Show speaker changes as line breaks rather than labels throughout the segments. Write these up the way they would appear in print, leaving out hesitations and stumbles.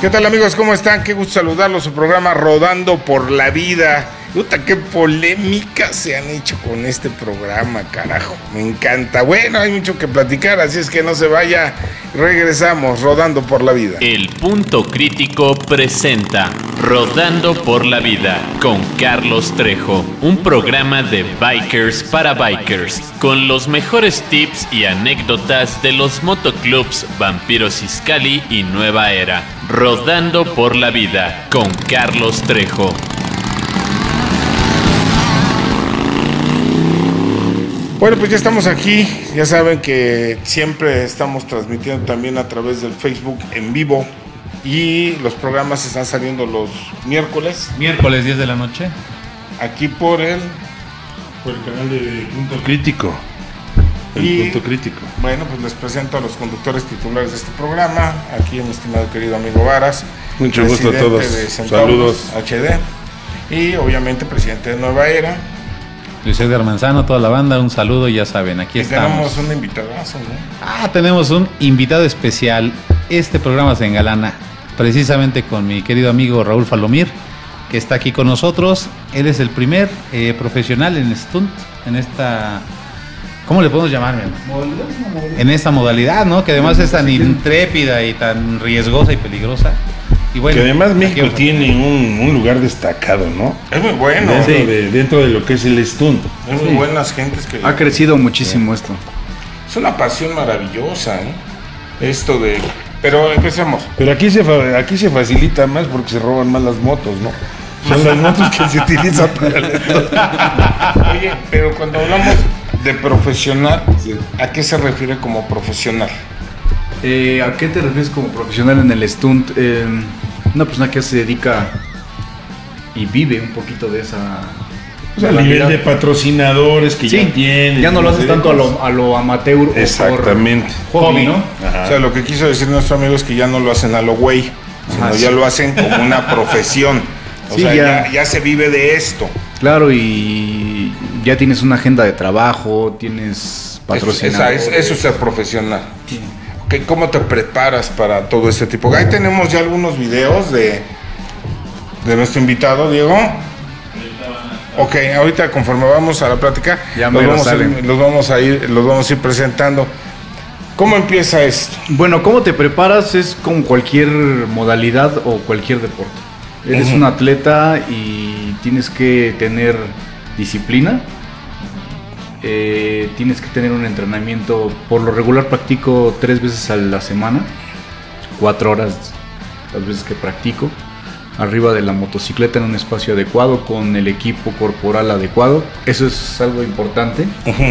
¿Qué tal, amigos? ¿Cómo están? Qué gusto saludarlos. Su programa Rodando por la Vida. Puta, qué polémicas se han hecho con este programa, carajo. Me encanta. Bueno, hay mucho que platicar, así es que no se vaya. Regresamos, Rodando por la Vida.
El Punto Crítico presenta Rodando por la Vida con Carlos Trejo, un programa de bikers para bikers, con los mejores tips y anécdotas de los motoclubs Vampiros Iscali y Nueva Era. Rodando por la Vida con Carlos Trejo.
Bueno, pues ya estamos aquí. Ya saben que siempre estamos transmitiendo también a través del Facebook en vivo. Y los programas están saliendo los miércoles.
Miércoles 10 de la noche.
Aquí por el
canal de Punto Crítico. Punto Crítico.
Bueno, pues les presento a los conductores titulares de este programa. Aquí mi estimado querido amigo Varas.
Mucho gusto a todos. Saludos.
HD. Y obviamente presidente de Nueva Era.
Luis Edgar Manzano, toda la banda, un saludo, ya saben, aquí estamos.
Tenemos un invitadazo, ¿no?
Tenemos un invitado especial. Este programa se engalana precisamente con mi querido amigo Raúl Falomir, que está aquí con nosotros. Él es el primer profesional en stunt, en esta... ¿Cómo le podemos llamar, en esta modalidad, ¿no? Que además es tan intrépida y tan riesgosa y peligrosa. Y bueno,
que además México tiene un lugar destacado, ¿no?
Es muy bueno.
Dentro de lo que es el stunt.
Es muy buenas gentes que...
Ha crecido muchísimo esto.
Es una pasión maravillosa, ¿eh? Esto de... Pero empecemos.
Pero aquí se facilita más porque se roban más las motos, ¿no? Son las motos que se utilizan para el stunt.
Oye, pero cuando hablamos de profesional, ¿a qué se refiere como profesional?
¿A qué te refieres como profesional en el stunt? Una persona que se dedica y vive un poquito de esa...
O sea, a nivel de patrocinadores que ya tienen.
Ya no lo haces tanto a lo amateur.
Exactamente.
O hobby, ¿no?
Ajá. O sea, lo que quiso decir nuestro amigo es que ya no lo hacen a lo güey, sino ya lo hacen como una profesión. O sea, ya se vive de esto.
Claro, y ya tienes una agenda de trabajo, tienes patrocinadores.
Eso es ser profesional. Sí. ¿Cómo te preparas para todo este tipo? Ahí tenemos ya algunos videos de nuestro invitado, Diego. Ok, ahorita conforme vamos a la plática, los vamos a ir presentando. ¿Cómo empieza esto?
Bueno, ¿cómo te preparas? Es como cualquier modalidad o cualquier deporte. Eres un atleta y tienes que tener disciplina. Tienes que tener un entrenamiento. Por lo regular practico 3 veces a la semana, 4 horas las veces que practico, arriba de la motocicleta en un espacio adecuado, con el equipo corporal adecuado. Eso es algo importante.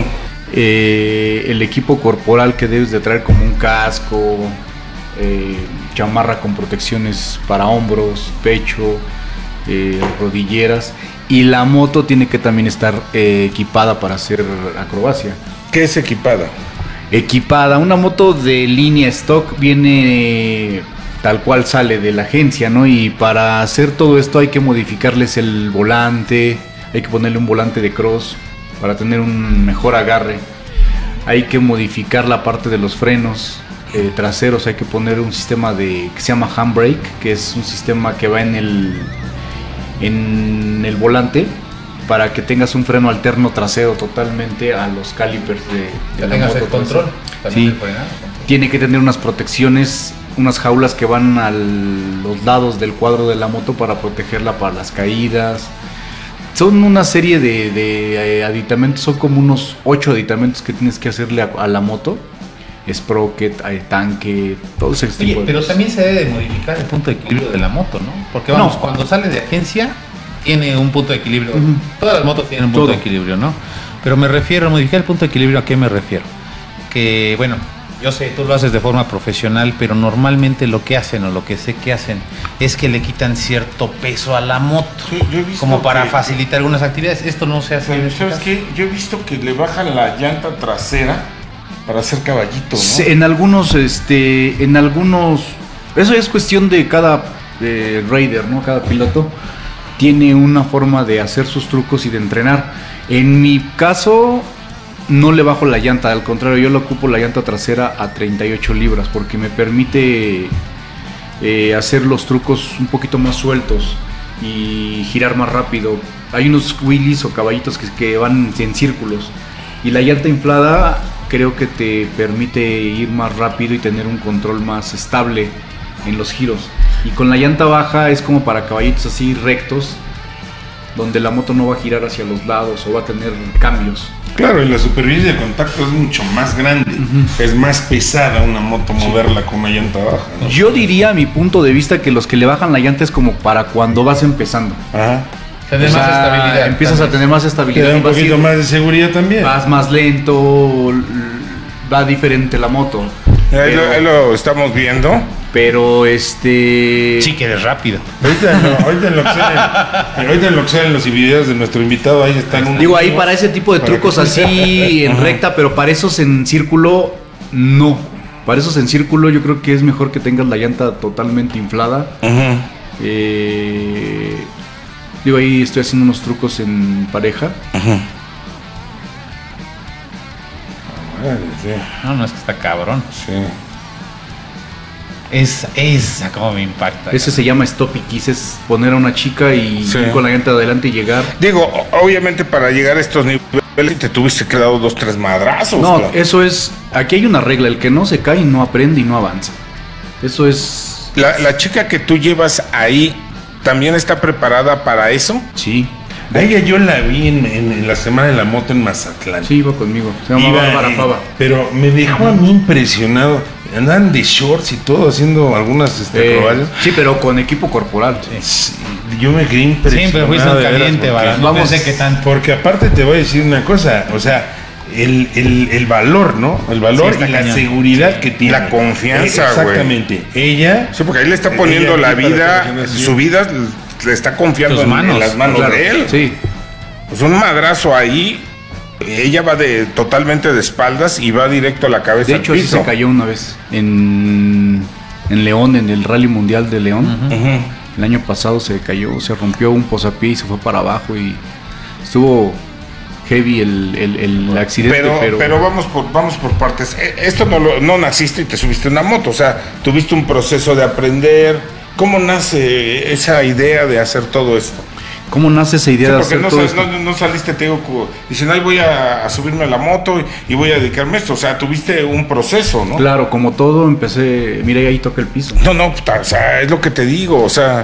El equipo corporal que debes de traer, como un casco, chamarra con protecciones para hombros, pecho, rodilleras. Y la moto tiene que también estar equipada para hacer acrobacia.
¿Qué es equipada?
Equipada, una moto de línea stock viene tal cual sale de la agencia, ¿no? Y para hacer todo esto hay que modificarles el volante, hay que ponerle un volante de cross para tener un mejor agarre. Hay que modificar la parte de los frenos traseros, hay que poner un sistema que se llama handbrake, que es un sistema que va en el volante para que tengas un freno alterno trasero totalmente a los calipers de la moto.
El control.
Sí, tiene que tener unas protecciones, unas jaulas que van a los lados del cuadro de la moto para protegerla para las caídas. Son una serie de aditamentos, son como unos 8 aditamentos que tienes que hacerle a la moto. Sprocket, tanque, todo ese tipo de
pero
cosas.
también se debe modificar el punto de equilibrio de la moto, ¿no? Porque vamos, cuando sale de agencia tiene un punto de equilibrio. Todas las motos tienen un punto de equilibrio, ¿no? Pero me refiero a modificar el punto de equilibrio, ¿a qué me refiero? Que, bueno, yo sé, tú lo haces de forma profesional, pero normalmente lo que hacen o lo que sé que hacen es que le quitan cierto peso a la moto,
sí, yo he visto
como para facilitar algunas actividades. Esto no se hace.
Pero, ¿sabes qué? Yo he visto que le bajan la llanta trasera para hacer caballito, ¿no?
Sí, en algunos, eso es cuestión de cada rider, ¿no? Cada piloto tiene una forma de hacer sus trucos y de entrenar. En mi caso, no le bajo la llanta, al contrario, yo le ocupo la llanta trasera a 38 libras porque me permite hacer los trucos un poquito más sueltos y girar más rápido. Hay unos wheelies o caballitos que van en círculos, y la llanta inflada creo que te permite ir más rápido y tener un control más estable en los giros. Y con la llanta baja es como para caballitos así rectos, donde la moto no va a girar hacia los lados o va a tener cambios.
Claro, y la superficie de contacto es mucho más grande. Es más pesada una moto moverla con una llanta baja, ¿no?
Yo diría, a mi punto de vista, que los que le bajan la llanta es como para cuando vas empezando.
Ajá.
Tener
O sea,
más estabilidad.
empiezas a tener más
Te
estabilidad.
da un
y vas a
poquito
ir-
más de seguridad también.
Vas más lento, va diferente la moto.
Ahí lo estamos viendo.
Pero este...
Sí, que eres rápido.
Ahorita en lo que salen los videos de nuestro invitado, ahí están.
Digo, ahí para ese tipo de
Para
trucos
que-
así en recta, pero para esos en círculo, no. Para esos en círculo yo creo que es mejor que tengas la llanta totalmente inflada. Digo, ahí estoy haciendo unos trucos en pareja.
Madre, sí,
No, es que está cabrón.
sí.
Esa como me impacta.
Ese se llama stop y kiss, es poner a una chica y
Sí.
ir con la llanta adelante y llegar.
Digo, obviamente para llegar a estos niveles te tuviste que dar 2, 3 madrazos.
No,
claro.
eso es... Aquí hay una regla, el que no se cae no aprende y no avanza. Eso es...
La chica que tú llevas ahí también está preparada para eso.
Sí,
A ella yo la vi en la semana de la moto en Mazatlán.
sí, iba conmigo. Se llama
Iba,
Bárbara Fava.
pero me dejó a mí impresionado. Andaban de shorts y todo, haciendo algunas acrobacias.
Sí, pero con equipo corporal.
Sí, yo me quedé impresionado.
Siempre fuiste un
de veras,
caliente,
porque-
Vara. No
Vamos-
pensé que tanto.
Porque aparte te voy a decir una cosa, o sea, el valor, ¿no? El valor
Sí, está
y la
cañón.
seguridad que tiene.
La confianza, güey.
Exactamente. Ella...
Sí, porque ahí le está poniendo
ella
la
aquí para
vida,
que veas,
su vida le está confiando
Tus manos,
en las manos
Claro,
de él.
Sí.
Pues un madrazo ahí, ella va totalmente de espaldas y va directo a la cabeza
De
al
hecho, sí
piso.
se cayó una vez en León, en el Rally Mundial de León.
Ujú.
El año pasado se cayó, se rompió un posapié y se fue para abajo y estuvo heavy el accidente.
Pero vamos por partes. Esto no naciste y te subiste a una moto, o sea, tuviste un proceso de aprender. ¿Cómo nace esa idea de hacer todo esto?
¿Cómo nace esa idea
Sí,
de
porque
hacer todo esto?
no saliste, te digo, dicen, ay, voy a subirme a la moto y voy a dedicarme a esto. O sea, tuviste un proceso, ¿no?
Claro, como todo, empecé... Mira, ahí toca el piso.
No, puta, o sea, es lo que te digo, o sea,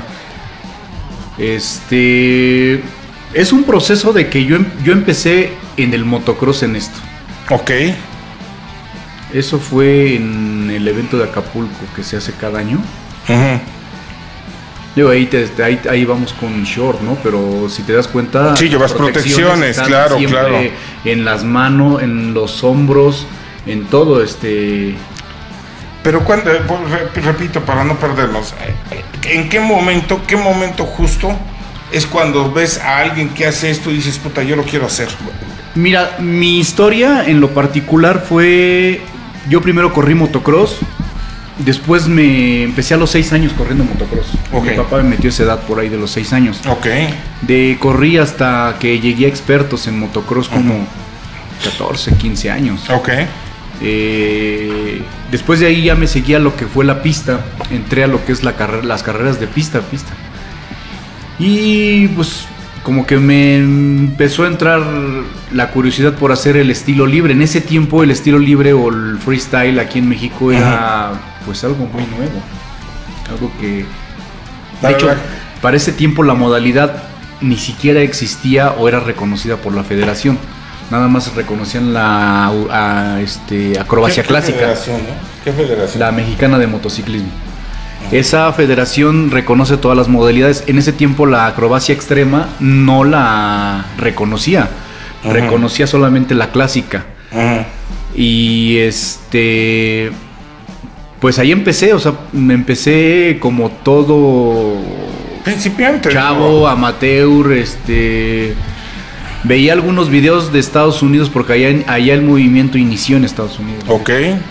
Es un proceso de que yo empecé en el motocross en esto.
ok,
Eso fue en el evento de Acapulco que se hace cada año.
ujú.
Digo, ahí vamos con short, ¿no? Pero si te das cuenta...
Sí, llevas protecciones,
están
claro,
siempre
claro.
En las manos, en los hombros, en todo,
Pero cuando, repito, para no perdernos, ¿en qué momento justo es cuando ves a alguien que hace esto y dices, puta, yo lo quiero hacer?
Mira, mi historia en lo particular fue... Yo primero corrí motocross, después me empecé a los 6 años corriendo motocross.
Ok.
Mi papá me metió esa edad por ahí de los 6 años.
Ok,
Corrí hasta que llegué a expertos en motocross como 14, 15 años.
ok,
Después de ahí ya me seguía lo que fue la pista. Entré a lo que es las carreras de pista a pista. Y pues como que me empezó a entrar la curiosidad por hacer el estilo libre. En ese tiempo el estilo libre o el freestyle aquí en México era pues algo muy nuevo. Algo que... De hecho, para ese tiempo la modalidad ni siquiera existía o era reconocida por la federación. Nada más reconocían la acrobacia clásica.
Federación, ¿no? ¿Qué federación?
La mexicana de motociclismo. Esa federación reconoce todas las modalidades. En ese tiempo la acrobacia extrema no la reconocía.
Ajá.
Reconocía solamente la clásica.
Ajá.
Y pues ahí empecé, o sea, me empecé como todo
Principiante.
chavo,
digo.
amateur, veía algunos videos de Estados Unidos porque allá el movimiento inició en Estados Unidos.
Ok.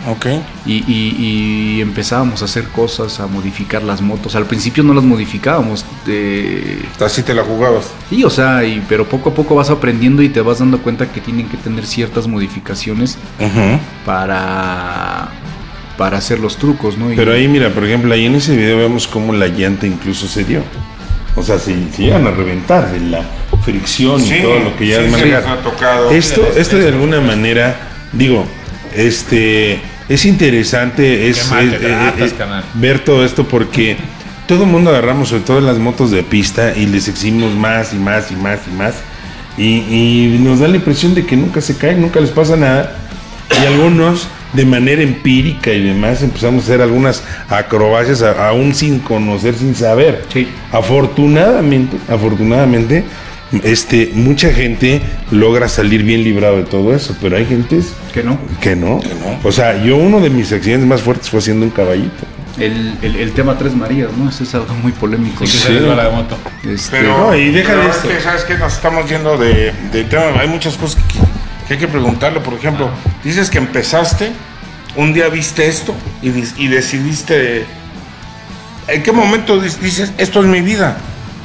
Y empezábamos a hacer cosas, a modificar las motos. Al principio no las modificábamos.
Así te la jugabas.
Sí, o sea, pero poco a poco vas aprendiendo y te vas dando cuenta que tienen que tener ciertas modificaciones
Ajá.
para para hacer los trucos, ¿no?
Pero ahí, mira, por ejemplo, ahí en ese video vemos cómo la llanta incluso se dio. O sea, se llegan a reventar de la fricción y todo lo que ya es manejar.
nos ha tocado.
Esto de alguna manera, digo, es interesante ver todo esto porque todo el mundo agarramos, sobre todo en las motos de pista, y les exigimos más y más y más y más. Y nos da la impresión de que nunca se caen, nunca les pasa nada. Y algunos, de manera empírica y demás, empezamos a hacer algunas acrobacias aún sin conocer, sin saber.
Sí.
Afortunadamente, mucha gente logra salir bien librado de todo eso, pero hay gentes
que no.
O sea, uno de mis accidentes más fuertes fue haciendo un caballito.
El tema Tres Marías, ¿no? Eso es algo muy polémico.
Sí, que se les va la moto.
Pero,
no, y deja
pero
de
es
esto.
que, ¿sabes qué? Nos estamos yendo de tema. Hay muchas cosas que hay que preguntarle. Por ejemplo, dices que empezaste, un día viste esto y decidiste. ¿En qué momento dices, esto es mi vida?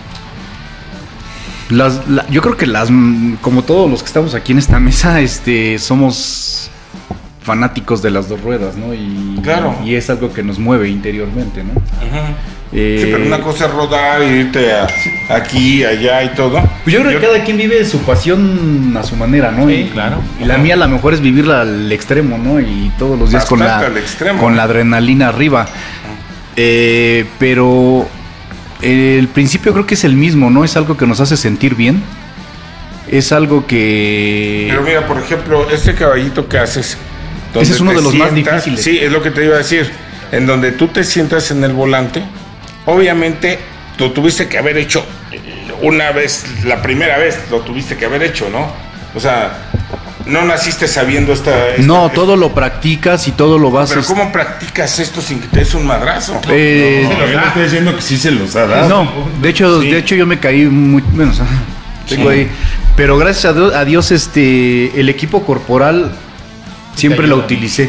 Yo creo que como todos los que estamos aquí en esta mesa, somos fanáticos de las dos ruedas, ¿no?
Claro.
Y es algo que nos mueve interiormente, ¿no?
Sí, pero una cosa es rodar y irte aquí, allá y todo.
Pues yo creo que cada quien vive su pasión a su manera, ¿no?
Sí, claro.
Y la mía a lo mejor es vivirla al extremo, ¿no? Y todos los días con
Bastante al extremo.
con la adrenalina arriba. Pero el principio creo que es el mismo, ¿no? Es algo que nos hace sentir bien. Es algo que...
Pero mira, por ejemplo, este caballito que haces...
Ese es uno de los más difíciles.
Sí, es lo que te iba a decir. En donde tú te sientas en el volante, obviamente lo tuviste que haber hecho una vez, la primera vez lo tuviste que haber hecho, ¿no? O sea, no naciste sabiendo
No, todo lo practicas y todo lo vas...
Pero ¿cómo practicas esto sin que te des un madrazo?
Lo que no estoy diciendo que sí se los ha dado.
No, de hecho yo me caí muy menos. Tengo ahí. Pero gracias a Dios, el equipo corporal siempre lo utilicé.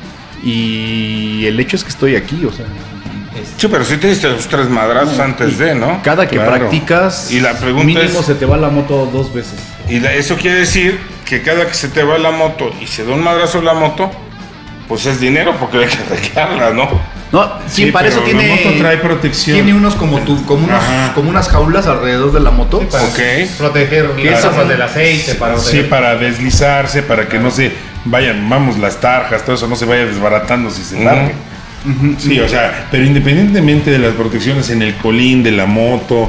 Y el hecho es que estoy aquí, o sea.
Sí, pero sí te diste los 3 madrazos antes de, ¿no?
Cada que practicas,
Y la pregunta
mínimo
es-
se te va la moto 2 veces.
Y eso quiere decir que cada que se te va la moto y se da un madrazo la moto, pues es dinero porque hay que arreglarla, ¿no?
No, sí, para eso
pero
tiene.
la moto trae protección.
Tiene unos como unas jaulas alrededor de la moto.
Ok.
Proteger las tapas del aceite, para
Sí, para deslizarse, para que no se vayan, las tarjas, todo eso no se vaya desbaratando si se largue. Sí, o sea, pero independientemente de las protecciones en el colín de la moto,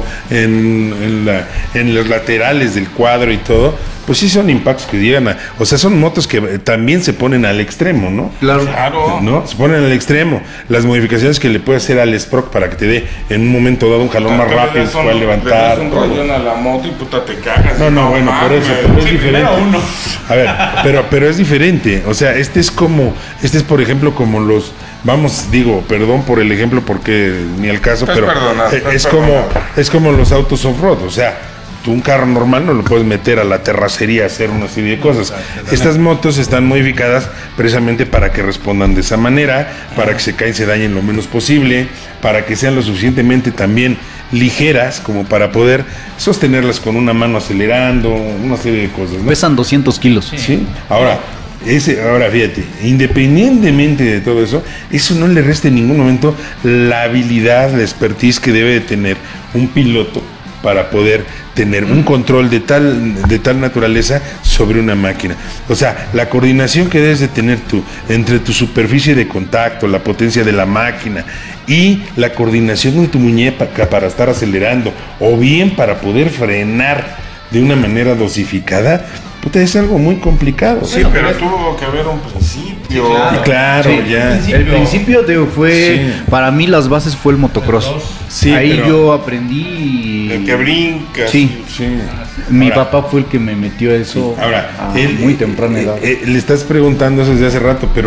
en los laterales del cuadro y todo, pues sí son impactos que llegan a... O sea, son motos que también se ponen al extremo, ¿no?
Claro.
¿No? Se ponen al extremo. Las modificaciones que le puede hacer al Sprock para que te dé en un momento dado un jalón más rápido, se pueda levantar.
Le das un
todo.
rayón a la moto y puta te cagas.
No, bueno, por
mames.
eso, pero es
Sí,
diferente.
primero uno.
A ver, pero es diferente. O sea, este es por ejemplo, como los... Vamos, digo, perdón por el ejemplo porque ni al caso,
Estás
pero
perdonado, estás
es
perdonado.
como los autos off-road. O sea, tú un carro normal no lo puedes meter a la terracería a hacer una serie de cosas. Estas motos están modificadas precisamente para que respondan de esa manera, para que se caen, se dañen lo menos posible, para que sean lo suficientemente también ligeras como para poder sostenerlas con una mano acelerando, una serie de cosas, ¿no?
Pesan 200 kilos.
Sí. Ahora fíjate, independientemente de todo eso, eso no le resta en ningún momento la habilidad, la expertise que debe de tener un piloto para poder tener un control de tal naturaleza sobre una máquina. O sea, la coordinación que debes de tener tú entre tu superficie de contacto, la potencia de la máquina y la coordinación con tu muñeca para estar acelerando o bien para poder frenar de una manera dosificada, puta, es algo muy complicado.
Sí, pero tuvo que haber un principio.
Y claro,
Sí,
ya.
El principio fue,
Sí.
para mí las bases fue el motocross.
Sí,
Ahí
pero-
yo aprendí.
El que brinca.
Sí.
Sí.
Mi
Ahora-
papá fue el que me metió a eso
Ahora,
a muy temprana edad.
le estás preguntando eso desde hace rato, pero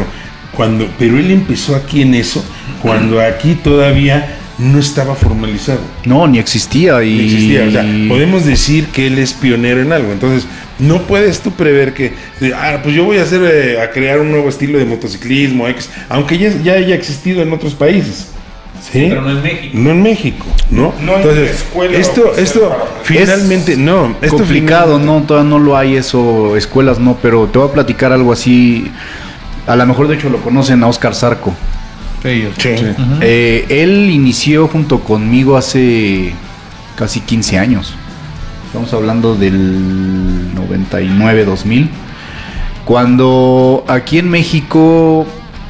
él empezó aquí en eso, cuando aquí todavía no estaba formalizado.
No, ni existía.
No existía. O sea, podemos decir que él es pionero en algo. Entonces, no puedes tú prever que, pues yo voy a a crear un nuevo estilo de motociclismo, aunque ya haya existido en otros países. ¿Sí?
Pero no en México.
No en México, ¿no?
No hay escuela
esto
oficial para aprender.
finalmente, no. Esto
complicado,
finalmente-
no, todavía no lo hay eso, escuelas no, pero te voy a platicar algo así. A lo mejor de hecho lo conocen a Oscar Zarco.
Ellos.
Sí.
Ujú.
Él inició junto conmigo hace casi 15 años. Estamos hablando del 99-2000. Cuando aquí en México,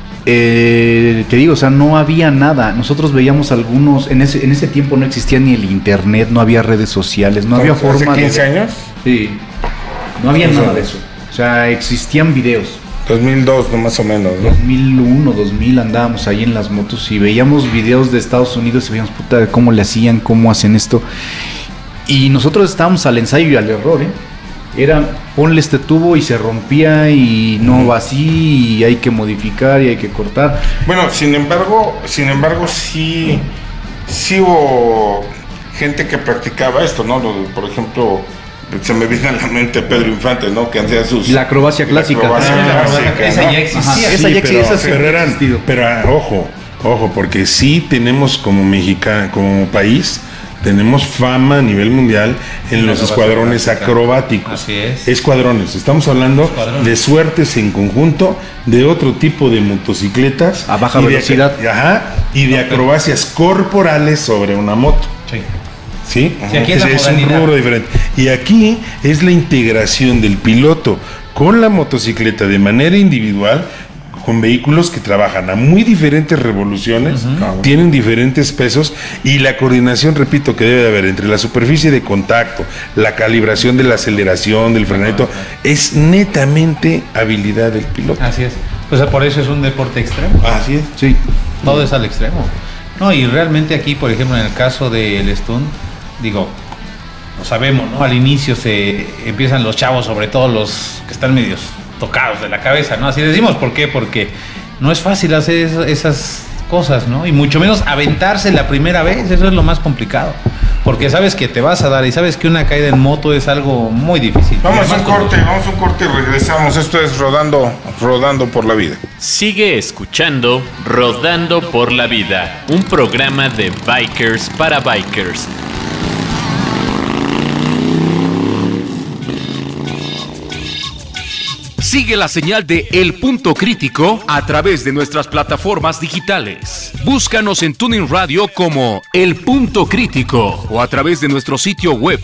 te digo, o sea, no había nada. Nosotros veíamos algunos, en ese tiempo no existía ni el internet, no había redes sociales, no había forma
¿Hace 15 años?
Sí, no había nada de eso. O sea, existían videos.
2002, no más o menos, ¿no?
2001, 2000 andábamos ahí en las motos y veíamos videos de Estados Unidos y veíamos, puta, cómo le hacían, cómo hacen esto. Y nosotros estábamos al ensayo y al error, ¿eh? Era, ponle este tubo y se rompía y no va así y hay que modificar y hay que cortar.
Bueno, sin embargo, sí hubo gente que practicaba esto, ¿no? Por ejemplo, se me viene a la mente Pedro Infante, ¿no? Que hacía sus...
La acrobacia clásica.
Esa
¿no?
ya existía.
Ajá, esa ya existía, esa siempre ha existido.
Ojo, porque sí tenemos como mexicano, como país, tenemos fama a nivel mundial en los escuadrones acrobáticos.
Así es.
Escuadrones. Estamos hablando
Escuadrones.
de suertes en conjunto, de otro tipo de motocicletas.
A baja
y de
velocidad.
y de acrobacias corporales sobre una moto.
Sí.
¿Sí?
Sí, aquí es la
un
modalidad.
rubro diferente. Y aquí es la integración del piloto con la motocicleta de manera individual, con vehículos que trabajan a muy diferentes revoluciones, tienen diferentes pesos y la coordinación, repito, que debe de haber entre la superficie de contacto, la calibración de la aceleración, del frenado, es netamente habilidad del piloto.
Así es. Pues por eso es un deporte extremo.
Así es.
Sí.
Todo es al extremo. No, y realmente aquí, por ejemplo, en el caso del stunt, digo, lo sabemos, ¿no? Al inicio se empiezan los chavos, sobre todo los que están medios tocados de la cabeza, ¿no? Así decimos, ¿por qué? Porque no es fácil hacer esas cosas, ¿no? Y mucho menos aventarse la primera vez, eso es lo más complicado. Porque sabes que te vas a dar y sabes que una caída en moto es algo muy difícil.
Vamos a un corte y regresamos. Esto es Rodando por la Vida.
Sigue escuchando Rodando por la Vida, un programa de bikers para bikers.
Sigue la señal de El Punto Crítico a través de nuestras plataformas digitales. Búscanos en TuneIn Radio como El Punto Crítico o a través de nuestro sitio web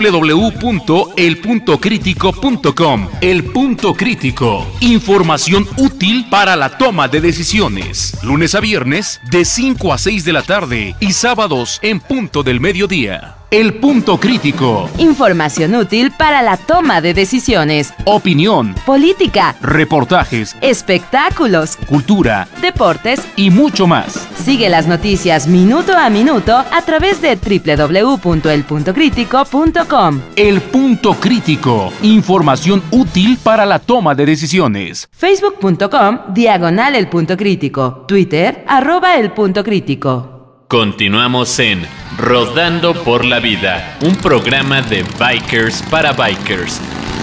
www.elpuntocritico.com. El Punto Crítico. Información útil para la toma de decisiones. Lunes a viernes de 5 a 6 de la tarde y sábados en punto del mediodía. El Punto Crítico.
Información útil para la toma de decisiones.
Opinión,
Política,
reportajes,
espectáculos,
cultura
deportes.
y mucho más.
Sigue las noticias minuto a minuto a través de www.elpuntocritico.com.
El Punto Crítico. Información útil para la toma de decisiones.
Facebook.com/El Punto Crítico. Twitter @El Punto Crítico.
Continuamos en Rodando por la Vida, un programa de bikers para bikers.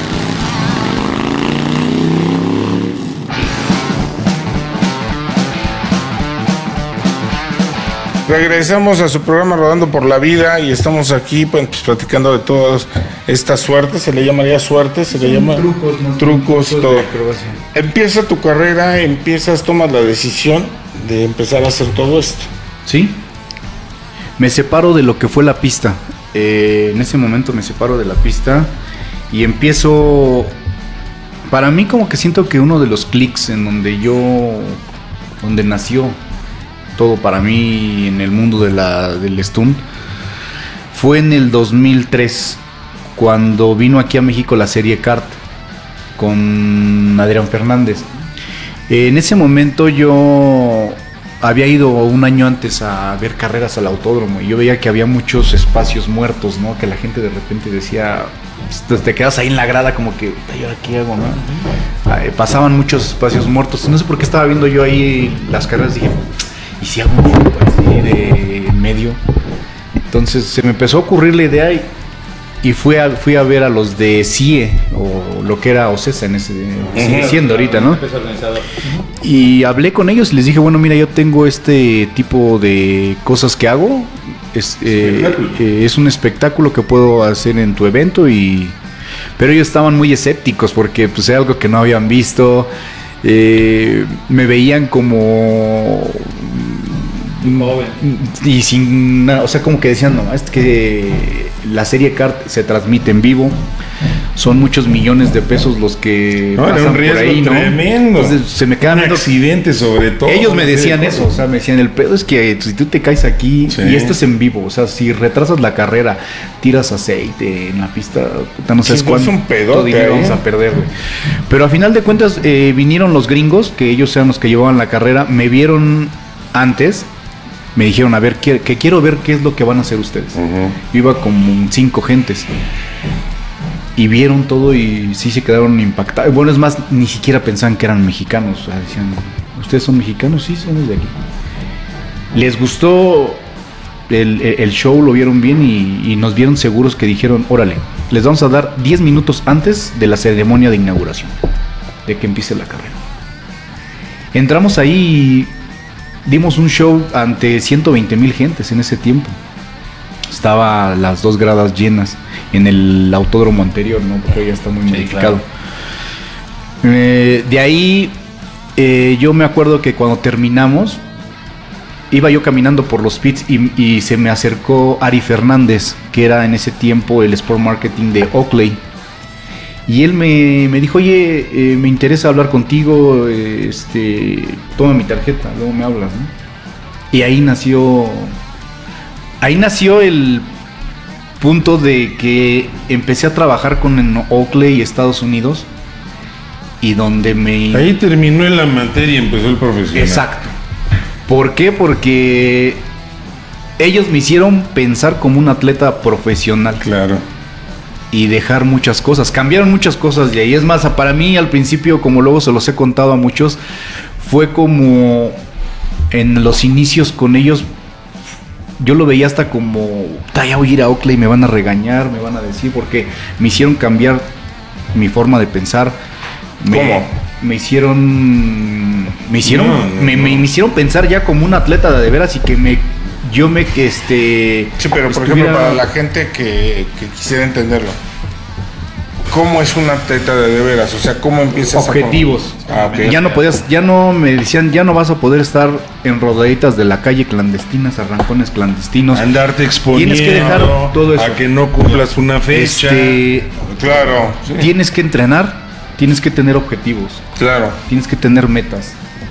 Regresamos a su programa Rodando por la Vida y estamos aquí pues, platicando de todas estas suertes. ¿Se le llamaría suerte? ¿Se le llama? Trucos, todo.
de acrobacia.
Empieza tu carrera, tomas la decisión de empezar a hacer todo esto.
Sí. Me separo de lo que fue la pista. En ese momento me separo de la pista y empiezo... Para mí como que siento que uno de los clics en donde nació todo para mí en el mundo del stunt fue en el 2003, cuando vino aquí a México la serie Kart con Adrián Fernández. En ese momento yo había ido un año antes a ver carreras al autódromo y yo veía que había muchos espacios muertos, ¿no? Que la gente de repente decía, te quedas ahí en la grada como que, ¿y ahora qué hago, no? Pasaban muchos espacios muertos. No sé por qué estaba viendo yo ahí las carreras, dije, ¿y si hago un fondo así de en medio? Entonces se me empezó a ocurrir la idea y fui a ver a los de CIE, o lo que era OCESA sigue siendo ahorita, ¿no? Y hablé con ellos y les dije, bueno, mira, yo tengo este tipo de cosas que hago, es un espectáculo que puedo hacer en tu evento, pero ellos estaban muy escépticos porque pues era algo que no habían visto. me veían como
Joven.
y sin nada, o sea, como que decían, no, es que la serie Kart se transmite en vivo, son muchos millones de pesos los que
No, era
pasan
un riesgo
por ahí, ¿no?
tremendo.
Entonces, se me quedan
Un
viendo.
accidente sobre todo.
Ellos me
no sé,
decían eso, o sea, me decían, el pedo es que si tú te caes aquí,
Sí.
y esto es en vivo, o sea, si retrasas la carrera, tiras aceite en la pista, puta, no sabes
Sí,
cuánto
es un pedote,
dinero vamos a perder, güey. Pero a final de cuentas, vinieron los gringos, que ellos eran los que llevaban la carrera, me vieron antes, me dijeron, a ver, que quiero ver qué es lo que van a hacer ustedes.
Ujú.
Yo iba como 5 gentes. Y vieron todo y sí se quedaron impactados. Bueno, es más, ni siquiera pensaban que eran mexicanos. O sea, decían, ¿ustedes son mexicanos? Sí, somos de aquí. Les gustó el show, lo vieron bien y nos vieron seguros que dijeron, órale, les vamos a dar 10 minutos antes de la ceremonia de inauguración, de que empiece la carrera. Entramos ahí y dimos un show ante 120,000 gentes en ese tiempo. Estaba las 2 gradas llenas en el autódromo anterior, ¿no? Porque ya está muy modificado. De ahí, yo me acuerdo que cuando terminamos, iba yo caminando por los pits y se me acercó Ari Fernández, que era en ese tiempo el Sport Marketing de Oakley. Y él me dijo, oye, me interesa hablar contigo, toma mi tarjeta, luego me hablas, ¿no? Y ahí nació el punto de que empecé a trabajar con Oakley y Estados Unidos, y donde
Ahí terminó en la materia y empezó el profesional.
Exacto. ¿Por qué? Porque ellos me hicieron pensar como un atleta profesional.
Claro.
Y dejar muchas cosas, cambiaron muchas cosas de ahí. Es más, para mí al principio, como luego se los he contado a muchos, fue como en los inicios con ellos, yo lo veía hasta como, ya voy a ir a Oakley, me van a regañar, me van a decir, porque me hicieron cambiar mi forma de pensar.
¿Cómo?
Me hicieron me hicieron pensar ya como un atleta de veras, y que
Sí, pero por ejemplo, para la gente que quisiera entenderlo, ¿cómo es un atleta de veras? O sea, ¿cómo empiezas
objetivos.
ok.
Ya no me decían, ya no vas a poder estar en rodaditas de la calle clandestinas, arrancones clandestinos.
Andarte exponiendo.
Tienes que dejar todo eso.
A que no cumplas una fecha.
Claro, sí.
Tienes que entrenar, tienes que tener objetivos,
Claro.
tienes que tener metas.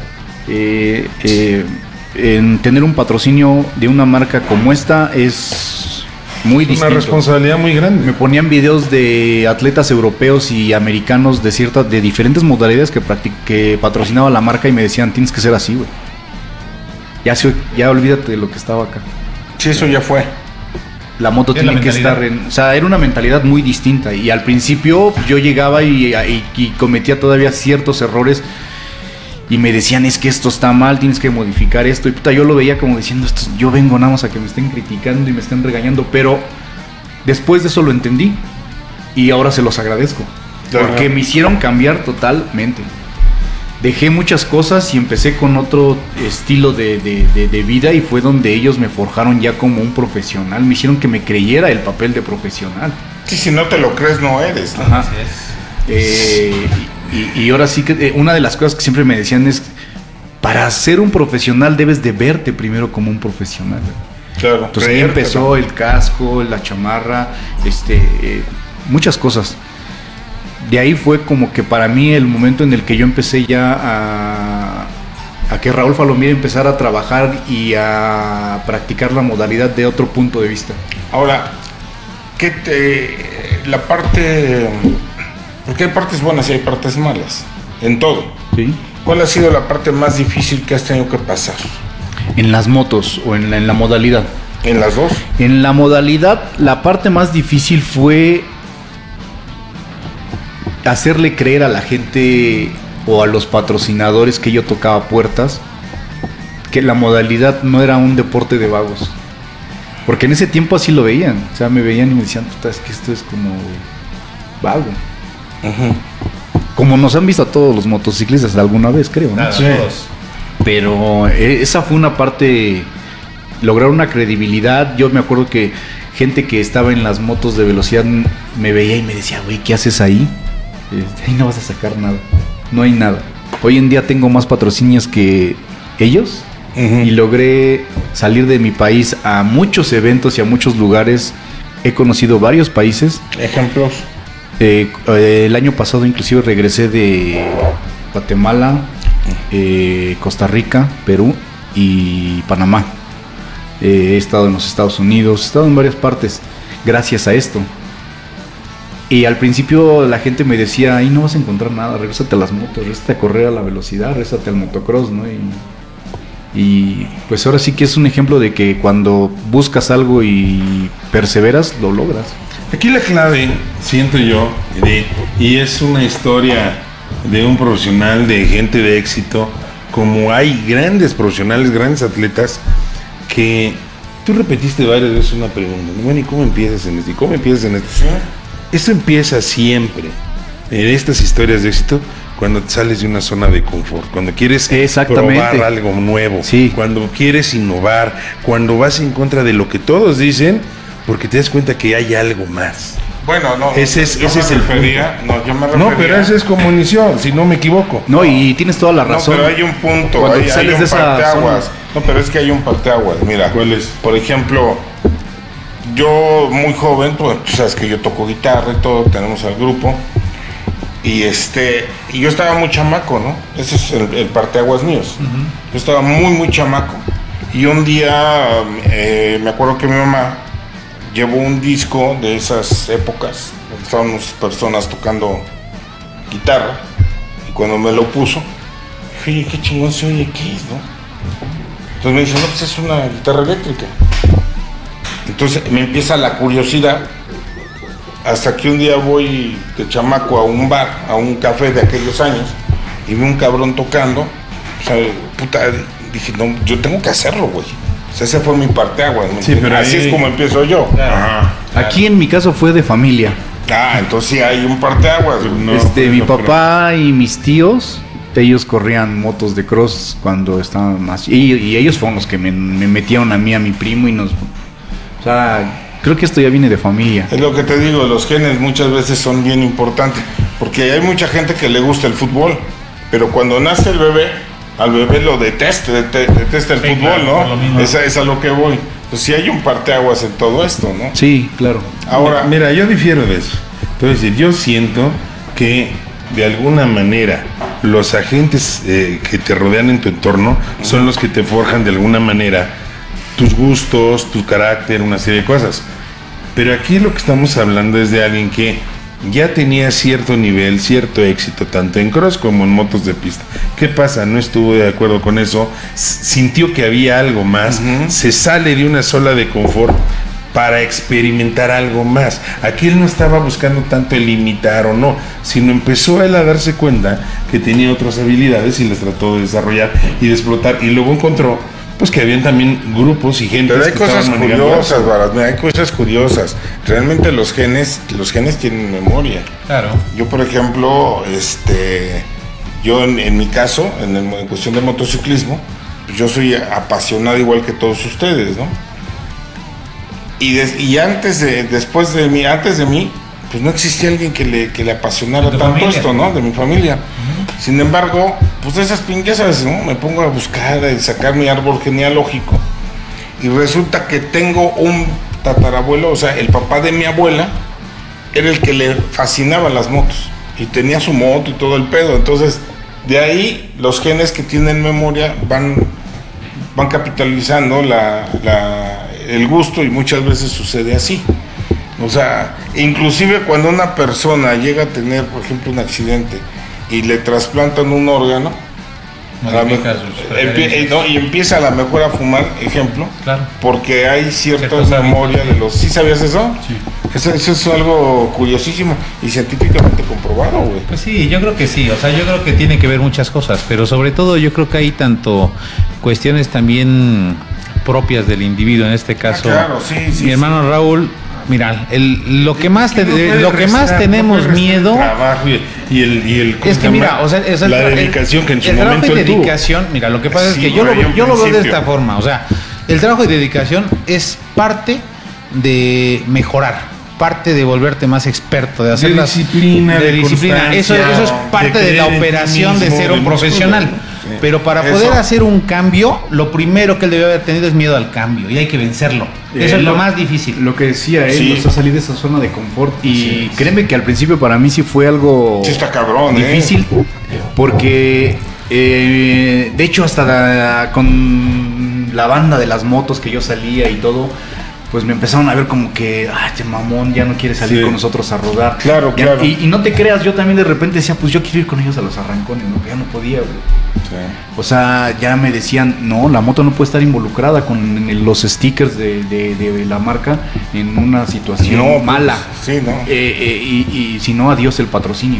En tener un patrocinio de una marca como esta es muy
Es
distinto.
una responsabilidad muy grande.
Me ponían videos de atletas europeos y americanos de diferentes modalidades que patrocinaba la marca, y me decían, tienes que ser así, güey. Ya olvídate de lo que estaba acá.
Sí, eso ya fue.
La moto
Es
tiene
la
que
mentalidad.
estar o sea, era una mentalidad muy distinta, y al principio yo llegaba y cometía todavía ciertos errores, y me decían, es que esto está mal, tienes que modificar esto, y puta, yo lo veía como diciendo, yo vengo nada más a que me estén criticando y me estén regañando, pero después de eso lo entendí, y ahora se los agradezco,
Claro.
porque me hicieron cambiar totalmente. Dejé muchas cosas y empecé con otro estilo de vida, y fue donde ellos me forjaron ya como un profesional, me hicieron que me creyera el papel de profesional.
Sí, si no te lo crees, no eres, ¿no?
Ajá. Y ahora sí que una de las cosas que siempre me decían es, para ser un profesional debes de verte primero como un profesional.
Claro.
Entonces ahí
creértelo.
empezó el casco, la chamarra, muchas cosas. De ahí fue como que para mí el momento en el que yo empecé ya a que Raúl Falomir empezara a trabajar y a practicar la modalidad de otro punto de vista.
Ahora, la parte... Porque hay partes buenas y hay partes malas, en todo.
¿Sí?
¿Cuál ha sido la parte más difícil que has tenido que pasar?
En las motos o en la modalidad.
¿En las dos?
En la modalidad, la parte más difícil fue hacerle creer a la gente o a los patrocinadores que yo tocaba puertas que la modalidad no era un deporte de vagos. Porque en ese tiempo así lo veían. O sea, me veían y me decían, puta, es que esto es como vago. Como nos han visto a todos los motociclistas alguna vez, creo, ¿no?
Nada,
Sí.
todos.
Pero esa fue una parte, lograr una credibilidad. Yo me acuerdo que gente que estaba en las motos de velocidad me veía y me decía, güey, ¿qué haces ahí? Ahí no vas a sacar nada, no hay nada. Hoy en día tengo más patrocinios que ellos y logré salir de mi país a muchos eventos y a muchos lugares. He conocido varios países.
Ejemplos.
El año pasado inclusive regresé de Guatemala, Costa Rica, Perú y Panamá. He estado en los Estados Unidos, he estado en varias partes gracias a esto. Y al principio la gente me decía, ahí no vas a encontrar nada, regrésate a las motos, regrésate a correr a la velocidad, regrésate al motocross, ¿no? Y pues ahora sí que es un ejemplo de que cuando buscas algo y perseveras, lo logras.
Aquí la clave, siento yo, y es una historia de un profesional, de gente de éxito, como hay grandes profesionales, grandes atletas, que tú repetiste varias veces una pregunta, bueno, ¿y cómo empiezas en esto? ¿Y cómo empiezas en esto? Esto empieza siempre, en estas historias de éxito, cuando te sales de una zona de confort, cuando quieres probar algo nuevo, cuando quieres innovar, cuando vas en contra de lo que todos dicen, porque te das cuenta que hay algo más.
Bueno, no,
ese es el
refería,
punto.
No, yo me refería.
No, pero ese es como inició, si no me equivoco.
No, y tienes toda la razón.
No, pero hay un punto,
cuando
hay
sales
un
de esa
parteaguas.
zona.
No, pero es que hay un parteaguas. Mira,
¿cuál es?
Por ejemplo, yo muy joven, pues, tú sabes que yo toco guitarra y todo, tenemos el grupo. Y yo estaba muy chamaco, ¿no? Ese es el parteaguas míos. Yo estaba muy chamaco. Y un día me acuerdo que mi mamá llevó un disco de esas épocas, donde estaban unas personas tocando guitarra, y cuando me lo puso, dije, oye, qué chingón se oye aquí, ¿no? Entonces me dice, no, pues es una guitarra eléctrica. Entonces me empieza la curiosidad, hasta que un día voy de chamaco a un bar, a un café de aquellos años, y vi un cabrón tocando, o sea, puta, dije, no, yo tengo que hacerlo, güey. O sea, ese fue mi parteaguas.
Sí, pero
así es como empiezo yo.
Claro. Aquí en mi caso fue de familia.
Entonces sí hay un parteaguas.
No, mi papá y mis tíos, ellos corrían motos de cross cuando estaban más... Y ellos fueron los que me metieron a mí, a mi primo, y nos... O sea, creo que esto ya viene de familia.
Es lo que te digo, los genes muchas veces son bien importantes, porque hay mucha gente que le gusta el fútbol, pero cuando nace el bebé, al bebé lo detesta el fútbol, claro, ¿no? Es a lo que voy. Pues sí hay un parteaguas en todo esto, ¿no?
Sí, claro.
Ahora, mira, yo difiero de eso. Entonces, yo siento que de alguna manera los agentes que te rodean en tu entorno son los que te forjan de alguna manera tus gustos, tu carácter, una serie de cosas. Pero aquí lo que estamos hablando es de alguien que ya tenía cierto nivel, cierto éxito, tanto en cross como en motos de pista. ¿Qué pasa? No estuvo de acuerdo con eso, sintió que había algo más, se sale de una zona de confort para experimentar algo más. Aquí él no estaba buscando tanto el imitar o no, sino empezó él a darse cuenta que tenía otras habilidades y las trató de desarrollar y de explotar, y luego encontró pues que habían también grupos y gente.
Pero hay cosas curiosas, Varas, hay cosas curiosas. Realmente los genes tienen memoria.
Claro.
Yo, por ejemplo, yo en mi caso, en cuestión de motociclismo, pues yo soy apasionado igual que todos ustedes, ¿no? Y antes de mí, pues no existía alguien que le apasionara tanto familia, esto, ¿no? De mi familia. Sin embargo, pues de esas pinguesas, ¿no? Me pongo a buscar, a sacar mi árbol genealógico, y resulta que tengo un tatarabuelo, o sea, el papá de mi abuela era el que le fascinaban las motos y tenía su moto y todo el pedo. Entonces, de ahí los genes que tienen memoria van capitalizando el gusto, y muchas veces sucede así. O sea, inclusive cuando una persona llega a tener, por ejemplo, un accidente y le trasplantan un órgano, y empieza a la mejor a fumar, ejemplo, claro, porque hay cierta memoria de los... ¿Sí sabías eso?
Sí.
Eso es algo curiosísimo y científicamente comprobado, güey.
Pues sí, yo creo que sí, o sea, yo creo que tiene que ver muchas cosas, pero sobre todo yo creo que hay tanto cuestiones también propias del individuo, en este caso.
Claro, sí,
mi hermano Raúl, mira, lo que más tenemos miedo
y el
es que mira, o sea,
la dedicación que en su
momento
él tuvo.
El trabajo y dedicación, mira, lo que pasa es que yo lo veo de esta forma, o sea, el trabajo y dedicación es parte de mejorar. parte de volverte más experto, de hacer
De
las
disciplina, de
disciplina. Eso
constancia,
es parte
de
de la
creer en ti
operación de
mismo,
ser
de
un
muchas
profesional.
cosas. Sí.
Pero para
Eso.
poder hacer un cambio, lo primero que él debió haber tenido es miedo al cambio y hay que vencerlo. Eso es lo más difícil.
Lo que decía él,
Sí.
o sea, salir de esa zona de confort. Y créeme que al principio para mí sí fue algo
Sí está cabrón,
difícil, porque de hecho hasta con la banda de las motos que yo salía y todo, pues me empezaron a ver como que, este mamón ya no quiere salir
Sí.
con nosotros a rodar.
Claro,
Ya-
claro.
Y no te creas, yo también de repente decía, pues yo quiero ir con ellos a los arrancones, ¿no? Que ya no podía, güey. O sea, ya me decían, no, la moto no puede estar involucrada con los stickers de la marca en una situación
No, pues,
mala.
sí, no.
Y si no, adiós el patrocinio.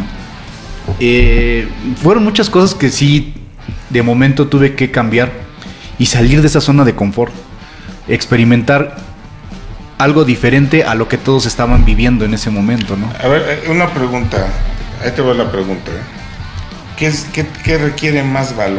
Fueron muchas cosas que sí, de momento tuve que cambiar y salir de esa zona de confort. Experimentar algo diferente a lo que todos estaban viviendo en ese momento, ¿no?
A ver, una pregunta. Ahí te va la pregunta. ¿Qué requiere más valor?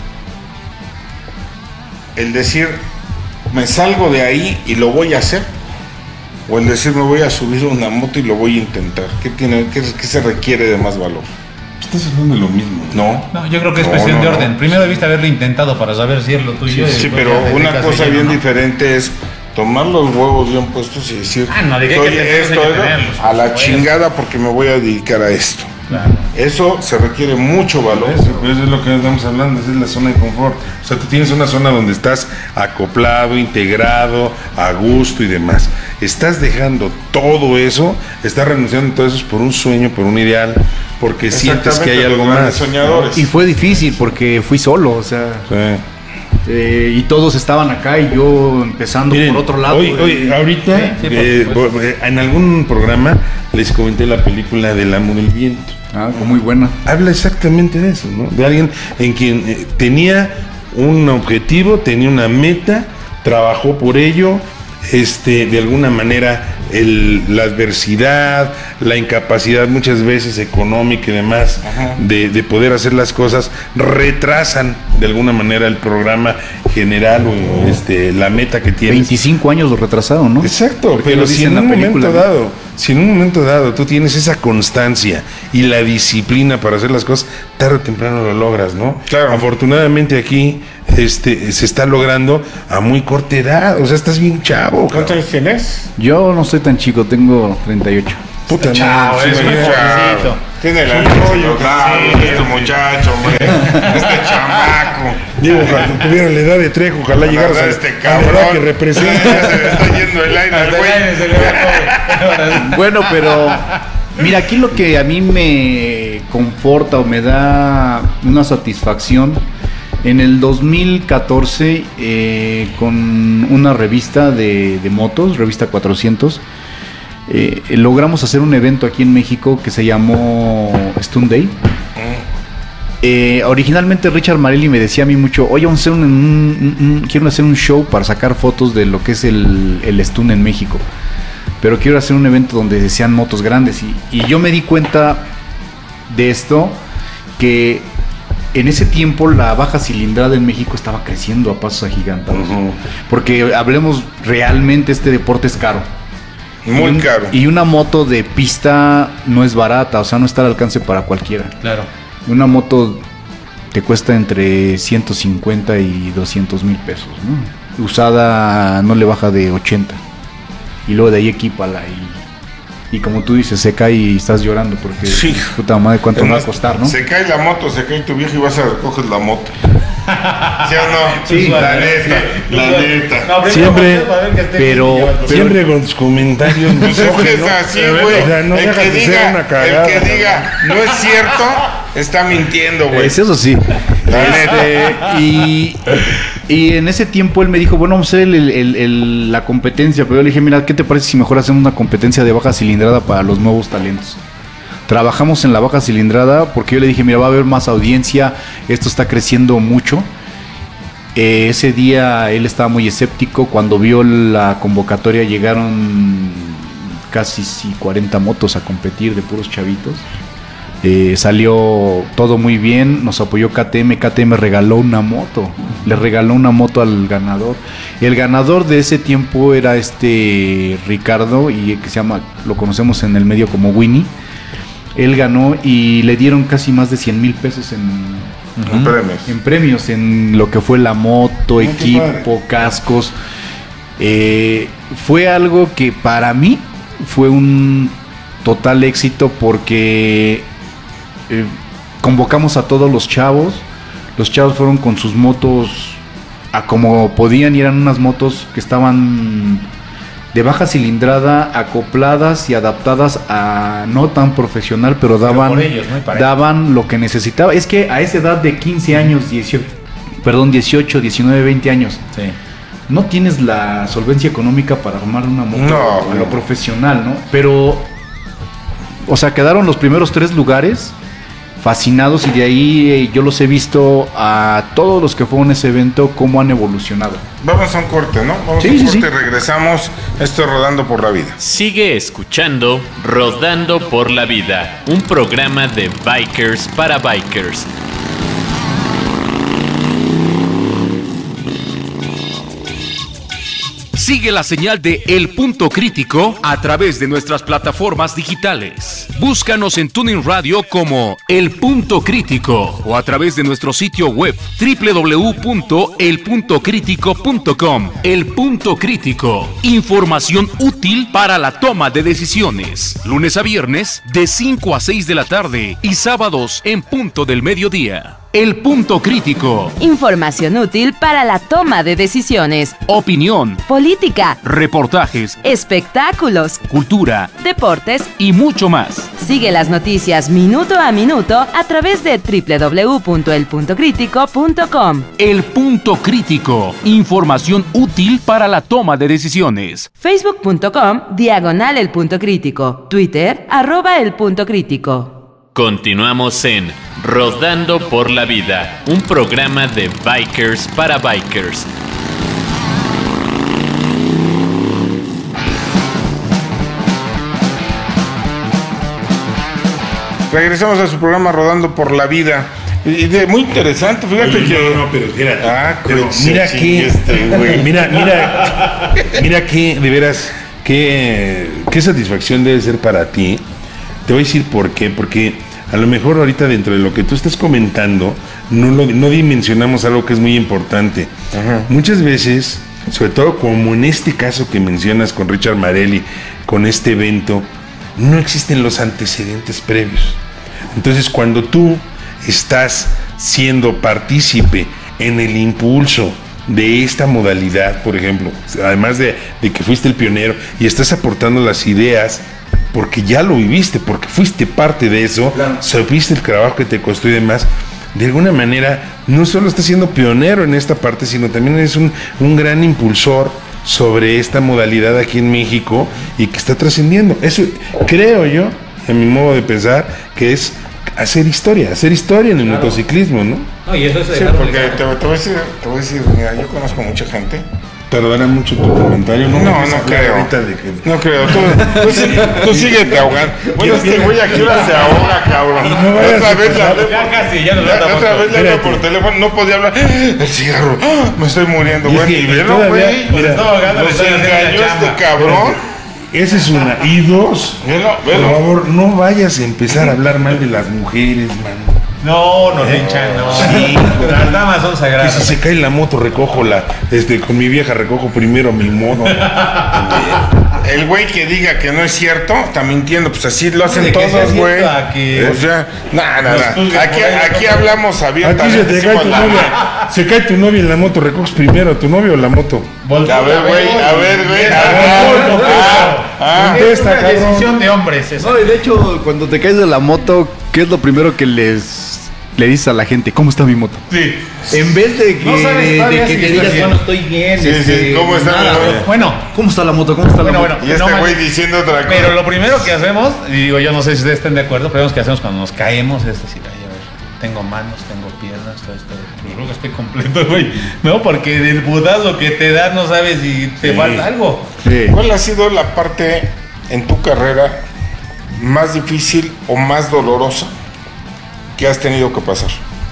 El decir, me salgo de ahí y lo voy a hacer. O el decir, me voy a subir a una moto y lo voy a intentar. ¿Qué se requiere de más valor?
Estás hablando de lo mismo.
No.
No, yo creo que es
No,
cuestión
no,
de
no.
orden. Primero debiste haberlo intentado para saber si es lo tuyo. y
Sí,
después
pero
ya te
una
dedicas
cosa
de lleno,
bien
¿no?
diferente es tomar los huevos bien puestos y decir,
No, de que hay
soy
que tener,
esto,
hay que
esto,
tenerlos,
a
por
la
supuesto.
chingada porque me voy a dedicar a esto.
Claro.
Eso se requiere mucho valor.
Pero eso es lo que estamos hablando, esa es la zona de confort. O sea, tú tienes una zona donde estás acoplado, integrado, a gusto y demás. Estás dejando todo eso, estás renunciando a todo eso por un sueño, por un ideal, porque sientes que hay
Exactamente,
algo
los grandes
más.
soñadores.
Y fue difícil porque fui solo, o sea,
Sí.
y todos estaban acá y yo empezando
Miren,
por otro lado.
hoy, ahorita,
Sí, por supuesto.
en algún programa les comenté la película del Amo del Viento.
Muy buena.
Habla exactamente de eso, ¿no? De alguien en quien tenía un objetivo, tenía una meta, trabajó por ello, de alguna manera la adversidad, la incapacidad muchas veces económica y demás de poder hacer las cosas retrasan de alguna manera el programa general o la meta que tienes.
25 años lo retrasaron, ¿no?
Exacto,
Porque
pero
lo
si
dice
en
en la
un
película,
momento
¿no?
dado, si en un momento dado tú tienes esa constancia y la disciplina para hacer las cosas, tarde o temprano lo logras, ¿no?
Claro.
Afortunadamente aquí se está logrando a muy corta edad, o sea, estás bien chavo.
¿Cuántos
cabrón.
años tienes?
Yo no soy tan chico, tengo 38.
Puta
Chavo,
madre,
es
sí,
muy
mira.
jovencito.
Tiene la
rollo,
este muchacho, hombre. Este chamaco.
Digo, ojalá tuviera la edad de Trejo, ojalá llegaras a
Este
a la
cabrón.
edad que representa.
Se le está yendo el aire al güey.
Bueno, pero mira, aquí lo que a mí me conforta o me da una satisfacción, en el 2014 con una revista de motos, revista 400, logramos hacer un evento aquí en México que se llamó Stunt Day. Originalmente Richard Marelli me decía a mí mucho, oye, vamos a hacer quiero hacer un show para sacar fotos de lo que es el stunt en México, pero quiero hacer un evento donde sean motos grandes, y yo me di cuenta de esto, que en ese tiempo la baja cilindrada en México estaba creciendo a pasos agigantados, porque hablemos realmente, este deporte es caro.
Muy caro.
Y una moto de pista no es barata, o sea, no está al alcance para cualquiera.
Claro.
Una moto te cuesta entre 150 y 200 mil pesos, ¿no? Usada no le baja de 80. Y luego de ahí equípala y como tú dices, se cae y estás llorando porque
Sí.
puta madre, cuánto me va a
Además,
costar, ¿no?
Se cae la moto, se cae tu vieja y vas a recoger la moto. ¿Sí o no?
Sí,
la neta, la neta.
Siempre,
pero
Siempre con tus comentarios.
Pues es que es
misóginos.
así, güey.
O sea, no
el,
dejas
que
de ser
diga,
una cagada.
el que diga, no es cierto, está mintiendo, güey.
eso sí. Y en ese tiempo él me dijo, bueno, vamos a hacer la competencia. Pero yo le dije, mira, ¿qué te parece si mejor hacemos una competencia de baja cilindrada para los nuevos talentos? Trabajamos en la baja cilindrada porque yo le dije, mira, va a haber más audiencia, esto está creciendo mucho. Ese día él estaba muy escéptico. Cuando vio la convocatoria llegaron casi 40 motos a competir de puros chavitos. Salió todo muy bien, nos apoyó KTM. KTM regaló una moto, le regaló una moto al ganador. El ganador de ese tiempo era Ricardo, y que se llama, lo conocemos en el medio como Winnie. Él ganó y le dieron casi más de 100,000 pesos en premios, en lo que fue la moto, equipo, cascos. Fue algo que para mí fue un total éxito, porque convocamos a todos los chavos fueron con sus motos a como podían, y eran unas motos que estaban de baja cilindrada, acopladas y adaptadas a no tan profesional, pero daban, daban lo que necesitaba. Es que a esa edad de 15 años, 18, 19, 20 años, sí, no tienes la solvencia económica para armar una moto a lo profesional, ¿no? Pero, o sea, quedaron los primeros 3 lugares fascinados, y de ahí yo los he visto a todos los que fueron a ese evento cómo han evolucionado.
Vamos a un corte, ¿no? Vamos a un corte y regresamos. Esto es Rodando por la Vida.
Sigue escuchando Rodando por la Vida, un programa de bikers para bikers.
Sigue la señal de El Punto Crítico a través de nuestras plataformas digitales. Búscanos en TuneIn Radio como El Punto Crítico o a través de nuestro sitio web www.elpuntocritico.com. El Punto Crítico, información útil para la toma de decisiones. Lunes a viernes de 5 a 6 de la tarde y sábados en punto del mediodía. El Punto Crítico.
Información útil para la toma de decisiones.
Opinión.
Política.
Reportajes.
Espectáculos.
Cultura.
Deportes.
Y mucho más.
Sigue las noticias minuto a minuto a través de www.elpuntocritico.com.
El Punto Crítico. Información útil para la toma de decisiones.
Facebook.com/El Punto Crítico. Twitter @El Punto Crítico.
Continuamos en Rodando por la Vida, un programa de bikers para bikers.
Regresamos a su programa Rodando por la Vida. Muy interesante, fíjate que...
No, pero espérate. Pero mira que... mira que, de veras, qué satisfacción debe ser para ti. Te voy a decir por qué. Porque a lo mejor ahorita dentro de lo que tú estás comentando, no dimensionamos algo que es muy importante. Ajá. Muchas veces, sobre todo como en este caso que mencionas con Richard Marelli, con este evento, no existen los antecedentes previos. Entonces, cuando tú estás siendo partícipe en el impulso de esta modalidad, por ejemplo, además de que fuiste el pionero y estás aportando las ideas, porque ya lo viviste, porque fuiste parte de eso, claro, supiste el trabajo que te costó y demás, de alguna manera no solo estás siendo pionero en esta parte, sino también eres un gran impulsor sobre esta modalidad aquí en México y que está trascendiendo. Eso creo yo, en mi modo de pensar, que es hacer historia en el motociclismo, ¿no?
No, y eso es sí, porque te voy a decir, mira, yo conozco mucha gente.
Tardará mucho tu comentario,
no creo. No creo. Tú síguete ahogando. Bueno, este güey a qué hora se ahoga, cabrón. No otra vez le hablo por teléfono, no podía hablar. El cigarro, me estoy muriendo, güey. Y velo, güey. Nos engañó este cabrón.
Esa es una. Y dos, por favor, no vayas a empezar a hablar mal de las mujeres, man.
No, nos hinchan, no. Sí, las damas son sagradas.
Que si se cae la moto, con mi vieja recojo primero mi mono.
El güey que diga que no es cierto, está mintiendo, pues así lo hacen todos, güey. O sea, nada. Aquí hablamos abiertamente.
Se cae tu novia en la moto, recoges primero tu novio o la moto.
A ver, güey.
Contesta, cabrón. Es una decisión de hombres esa.
No, y de hecho, cuando te caes de la moto, ¿qué es lo primero que le dices a la gente? ¿Cómo está mi moto?
Sí.
En vez de que, te digas, bueno, estoy bien.
Sí. ¿Cómo está la moto?
Bueno, ¿cómo está la moto?
Y este güey diciendo otra cosa.
Pero lo primero que hacemos, y digo, yo no sé si ustedes estén de acuerdo, pero lo que hacemos cuando nos caemos es decir, ay, a ver, tengo manos, tengo piernas, todo esto. Yo creo que estoy completo, güey. No, porque del putazo que te da no sabes si te falta algo.
Sí. ¿Cuál ha sido la parte en tu carrera más difícil o más dolorosa ¿Qué has tenido que pasar?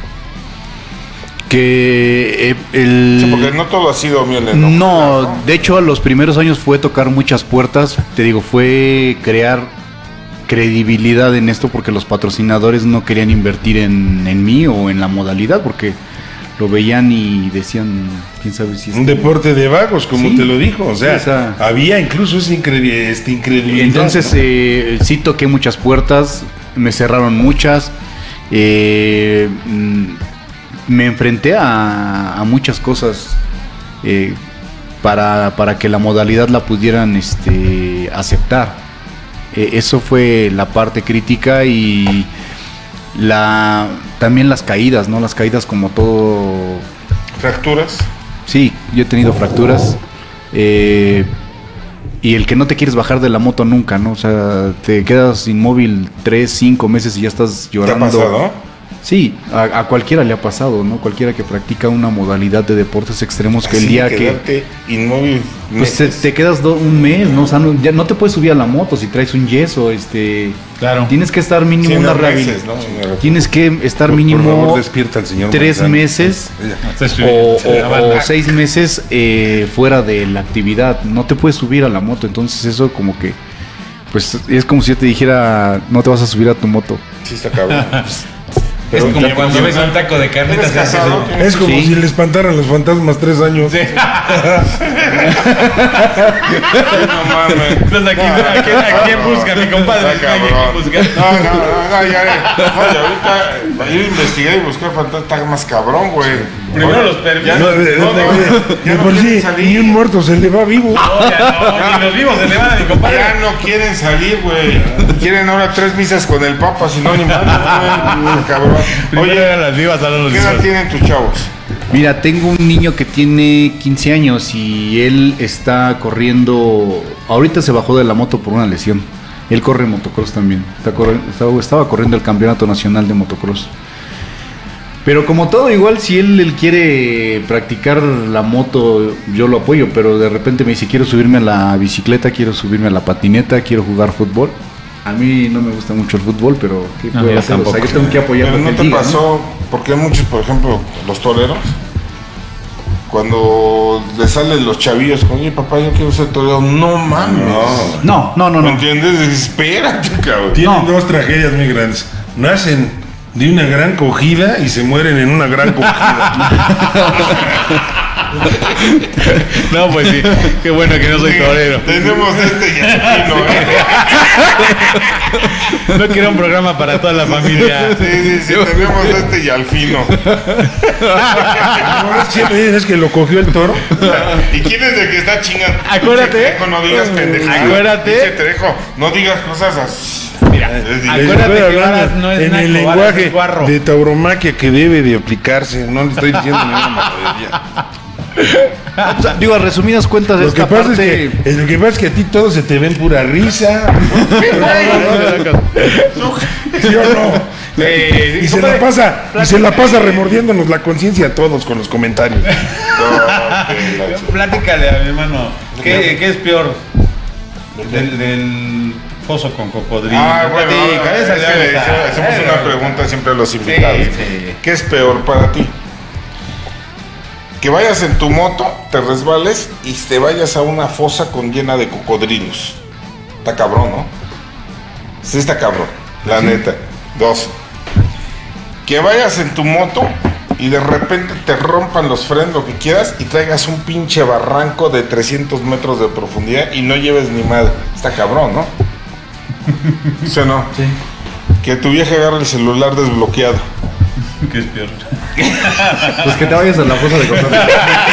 Que
Sí, porque no todo ha sido miel de hojuelas,
No, de hecho a los primeros años fue tocar muchas puertas, te digo, fue crear credibilidad en esto porque los patrocinadores no querían invertir en mí o en la modalidad porque lo veían y decían, quién sabe si es
Un deporte de vagos, como
Sí.
te lo dijo. O sea,
Sí, o sea,
había incluso esa incredulidad.
Entonces
¿no?
sí toqué muchas puertas, me cerraron muchas, me enfrenté a muchas cosas para que la modalidad la pudieran aceptar. Eso fue la parte crítica y también las caídas, ¿no? Las caídas como todo.
¿Fracturas?
Sí, yo he tenido fracturas. Y el que no te quieres bajar de la moto nunca, ¿no? O sea, te quedas inmóvil 3, 5 meses y ya estás
¿Te ha
llorando.
pasado?
Sí, a cualquiera le ha pasado, ¿no? Cualquiera que practica una modalidad de deportes extremos que el
Así,
día que...
quedarte inmóvil.
Pues
meses.
te quedas un mes, ¿no? O sea, ya no te puedes subir a la moto si traes un yeso,
Claro.
Tienes que estar mínimo
Sí,
una
no,
rehabilitación.
meses, ¿no?
Tienes que estar
Por
mínimo
favor, despierta al señor
3
Manzano.
meses o 6 meses fuera de la actividad. No te puedes subir a la moto, entonces eso como que... Pues es como si yo te dijera, no te vas a subir a tu moto.
Sí, está cabrón.
Es como cuando ves un taco de carnitas.
¿Eres casado?
Es como
Sí.
si le espantaran los fantasmas 3 años.
No mames.
Entonces, ¿a quién busca, mi compadre?
Está cabrón. No, y ahorita ir a investigar y buscar fantasmas está más cabrón, güey.
Primero los perros.
Ya
No,
no,
de
ya no
por
quieren
sí,
salir.
ni un muerto se le va vivo.
Ni los vivos se le van a mi compadre.
Ya no quieren salir, güey. Quieren ahora 3 misas con el Papa, si no, ni más, güey. Cabrón.
Primero
Oye,
eran las vivas, ahora los
¿qué edad
vivos.
tienen tus chavos?
Mira, tengo un niño que tiene 15 años y él está corriendo. Ahorita se bajó de la moto por una lesión. Él corre motocross también. Estaba corriendo el campeonato nacional de motocross. Pero como todo, igual si él quiere practicar la moto, yo lo apoyo. Pero de repente me dice, quiero subirme a la bicicleta, quiero subirme a la patineta, quiero jugar fútbol. A mí no me gusta mucho el fútbol, pero ¿qué
No,
puedo
yo
hacer? O sea,
tampoco.
yo tengo que apoyar
Pero
lo
no
que
te
él diga,
pasó, porque hay muchos, por ejemplo, los toreros, cuando le salen los chavillos con, oye papá, yo quiero ser torero, no mames.
No,
¿Me
no.
entiendes? Espérate, cabrón.
Tienen
No.
2 tragedias muy grandes. Nacen de una gran cogida y se mueren en una gran cogida.
No, pues sí. Qué bueno que no soy torero.
Tenemos y Alfino,
No quiero un programa para toda la familia.
Sí, tenemos y Alfino.
Es que lo cogió el toro.
¿Y quién es el que está chingando?
Acuérdate.
Dice Trejo, no digas pendejadas.
Acuérdate.
Dice Trejo, no digas cosas así.
Mira,
Es
Les
acuérdate
estoy
que
hablando
Varas no es
en el
naco, Varas
lenguaje
es guarro.
de tauromaquia que debe de aplicarse. No le estoy diciendo ninguna maravilla.
O sea, digo, a resumidas cuentas,
Lo que
esta
pasa
parte...
lo que pasa es que a ti todo se te ve en pura risa. ¿Sí o no? Y se la pasa remordiéndonos la conciencia a todos con los comentarios.
Platícale a mi hermano. ¿Qué es peor? Del foso con cocodrilo.
Bueno,
Platica, esa
es
le
que
va a gustar.
hacemos una pregunta siempre a los invitados.
Sí.
¿Qué es peor para ti? Que vayas en tu moto, te resbales y te vayas a una fosa llena de cocodrilos. Está cabrón, ¿no? Sí, está cabrón, la neta. 2. Que vayas en tu moto y de repente te rompan los frenos, lo que quieras, y traigas un pinche barranco de 300 metros de profundidad y no lleves ni madre. Está cabrón, ¿no? ¿Sí o no?
Sí.
Que tu vieja agarre el celular desbloqueado.
¿Qué es peor?
Pues que te vayas a la fosa de cocodrilos.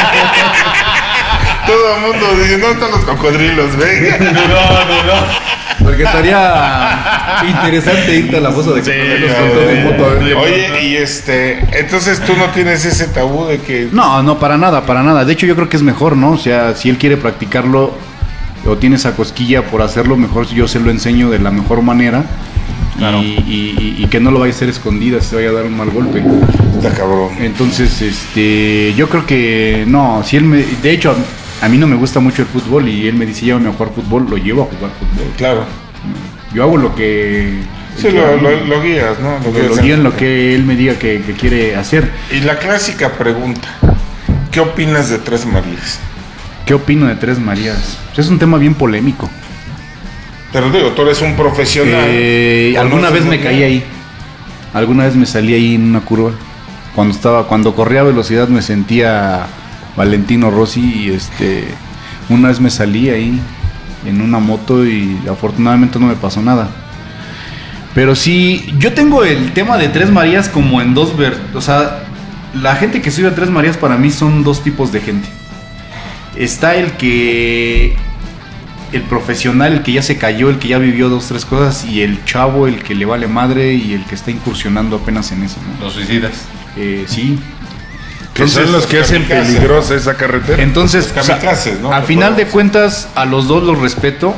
Todo el mundo dice, ¿dónde están los cocodrilos? Venga.
No.
Porque estaría interesante irte a la fosa de cocodrilos con todo en moto. A ver.
Oye, y entonces tú no tienes ese tabú de que...
No, para nada, para nada. De hecho, yo creo que es mejor, ¿no? O sea, si él quiere practicarlo o tiene esa cosquilla por hacerlo, mejor yo se lo enseño de la mejor manera.
Claro.
Y que no lo vaya a hacer escondida, se vaya a dar un mal golpe.
Está cabrón.
Entonces, yo creo que no, si él me, de hecho, a mí no me gusta mucho el fútbol y él me dice, llévame a jugar fútbol, lo llevo a jugar fútbol.
Claro.
Yo hago lo que
Sí, lo guías, ¿no?
Lo guío en lo que él me diga que quiere hacer.
Y la clásica pregunta, ¿qué opinas de Tres Marías?
¿Qué opino de Tres Marías? Pues es un tema bien polémico.
Pero digo, tú eres un profesional.
Alguna vez me caí ahí. Alguna vez me salí ahí en una curva. Cuando corría a velocidad me sentía Valentino Rossi y una vez me salí ahí en una moto y afortunadamente no me pasó nada. Pero sí, yo tengo el tema de Tres Marías como en dos o sea, la gente que sube a Tres Marías para mí son dos tipos de gente. Está el profesional, el que ya se cayó, el que ya vivió 2, 3 cosas, y el chavo, el que le vale madre y el que está incursionando apenas en eso, ¿no?
Los suicidas.
Sí.
Que son los que hacen peligrosa esa carretera.
Entonces,
Los kamikazes, ¿no?
al final de cuentas, a los dos los respeto.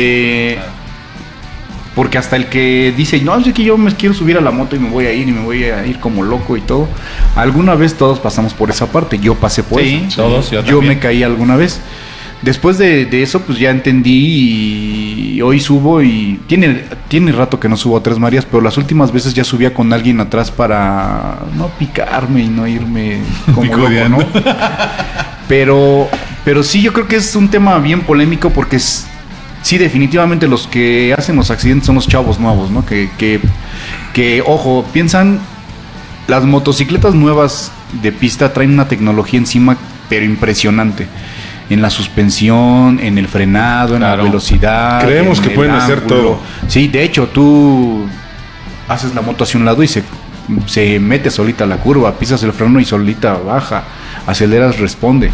Porque hasta el que dice, no, es que yo me quiero subir a la moto y me voy a ir como loco y todo. Alguna vez todos pasamos por esa parte. Yo pasé por eso.
Sí, todos.
Yo me caí alguna vez. Después de eso, pues ya entendí y hoy subo y tiene rato que no subo a Tres Marías, pero las últimas veces ya subía con alguien atrás para no picarme y no irme como loco, ¿no? Pero sí, yo creo que es un tema bien polémico porque sí, definitivamente los que hacen los accidentes son los chavos nuevos, ¿no? Que ojo, piensan, las motocicletas nuevas de pista traen una tecnología encima, pero impresionante. En la suspensión, en el frenado, en la velocidad.
Creemos que pueden hacer todo.
Sí, de hecho, tú haces la moto hacia un lado y se mete solita a la curva, pisas el freno y solita baja, aceleras, responde.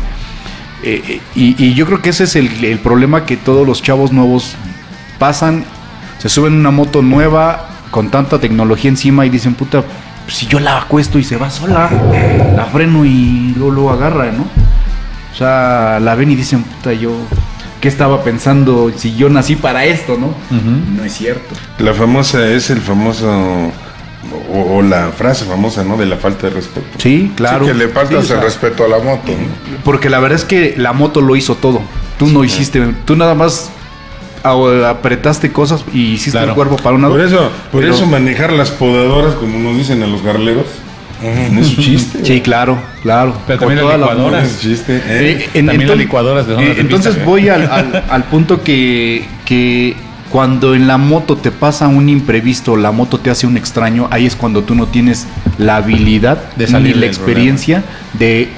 Y yo creo que ese es el problema que todos los chavos nuevos pasan, se suben a una moto nueva con tanta tecnología encima y dicen, puta, si yo la acuesto y se va sola, la freno y luego agarra, ¿no? O sea, la ven y dicen, puta, yo, ¿qué estaba pensando si yo nací para esto, no? No es cierto.
La famosa es el famoso... O la frase famosa, ¿no? De la falta de respeto.
Sí, claro.
Sí, que le faltas el respeto a la moto, ¿no?
Porque la verdad es que la moto lo hizo todo. Tú no hiciste, tú nada más apretaste cosas y hiciste el cuerpo para un lado.
Por eso manejar las podadoras, como nos dicen a los garleros, no es un chiste.
Sí, claro.
Pero también las licuadoras.
No es un chiste.
También las licuadoras.
Entonces voy al punto que cuando en la moto te pasa un imprevisto, la moto te hace un extraño, ahí es cuando tú no tienes la habilidad
de salir
ni la experiencia de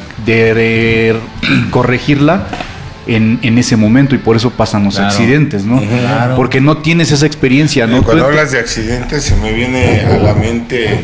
corregirla en ese momento, y por eso pasan los accidentes, ¿no?
Claro.
Porque no tienes esa experiencia, ¿no?
Cuando hablas de accidentes se me viene a la mente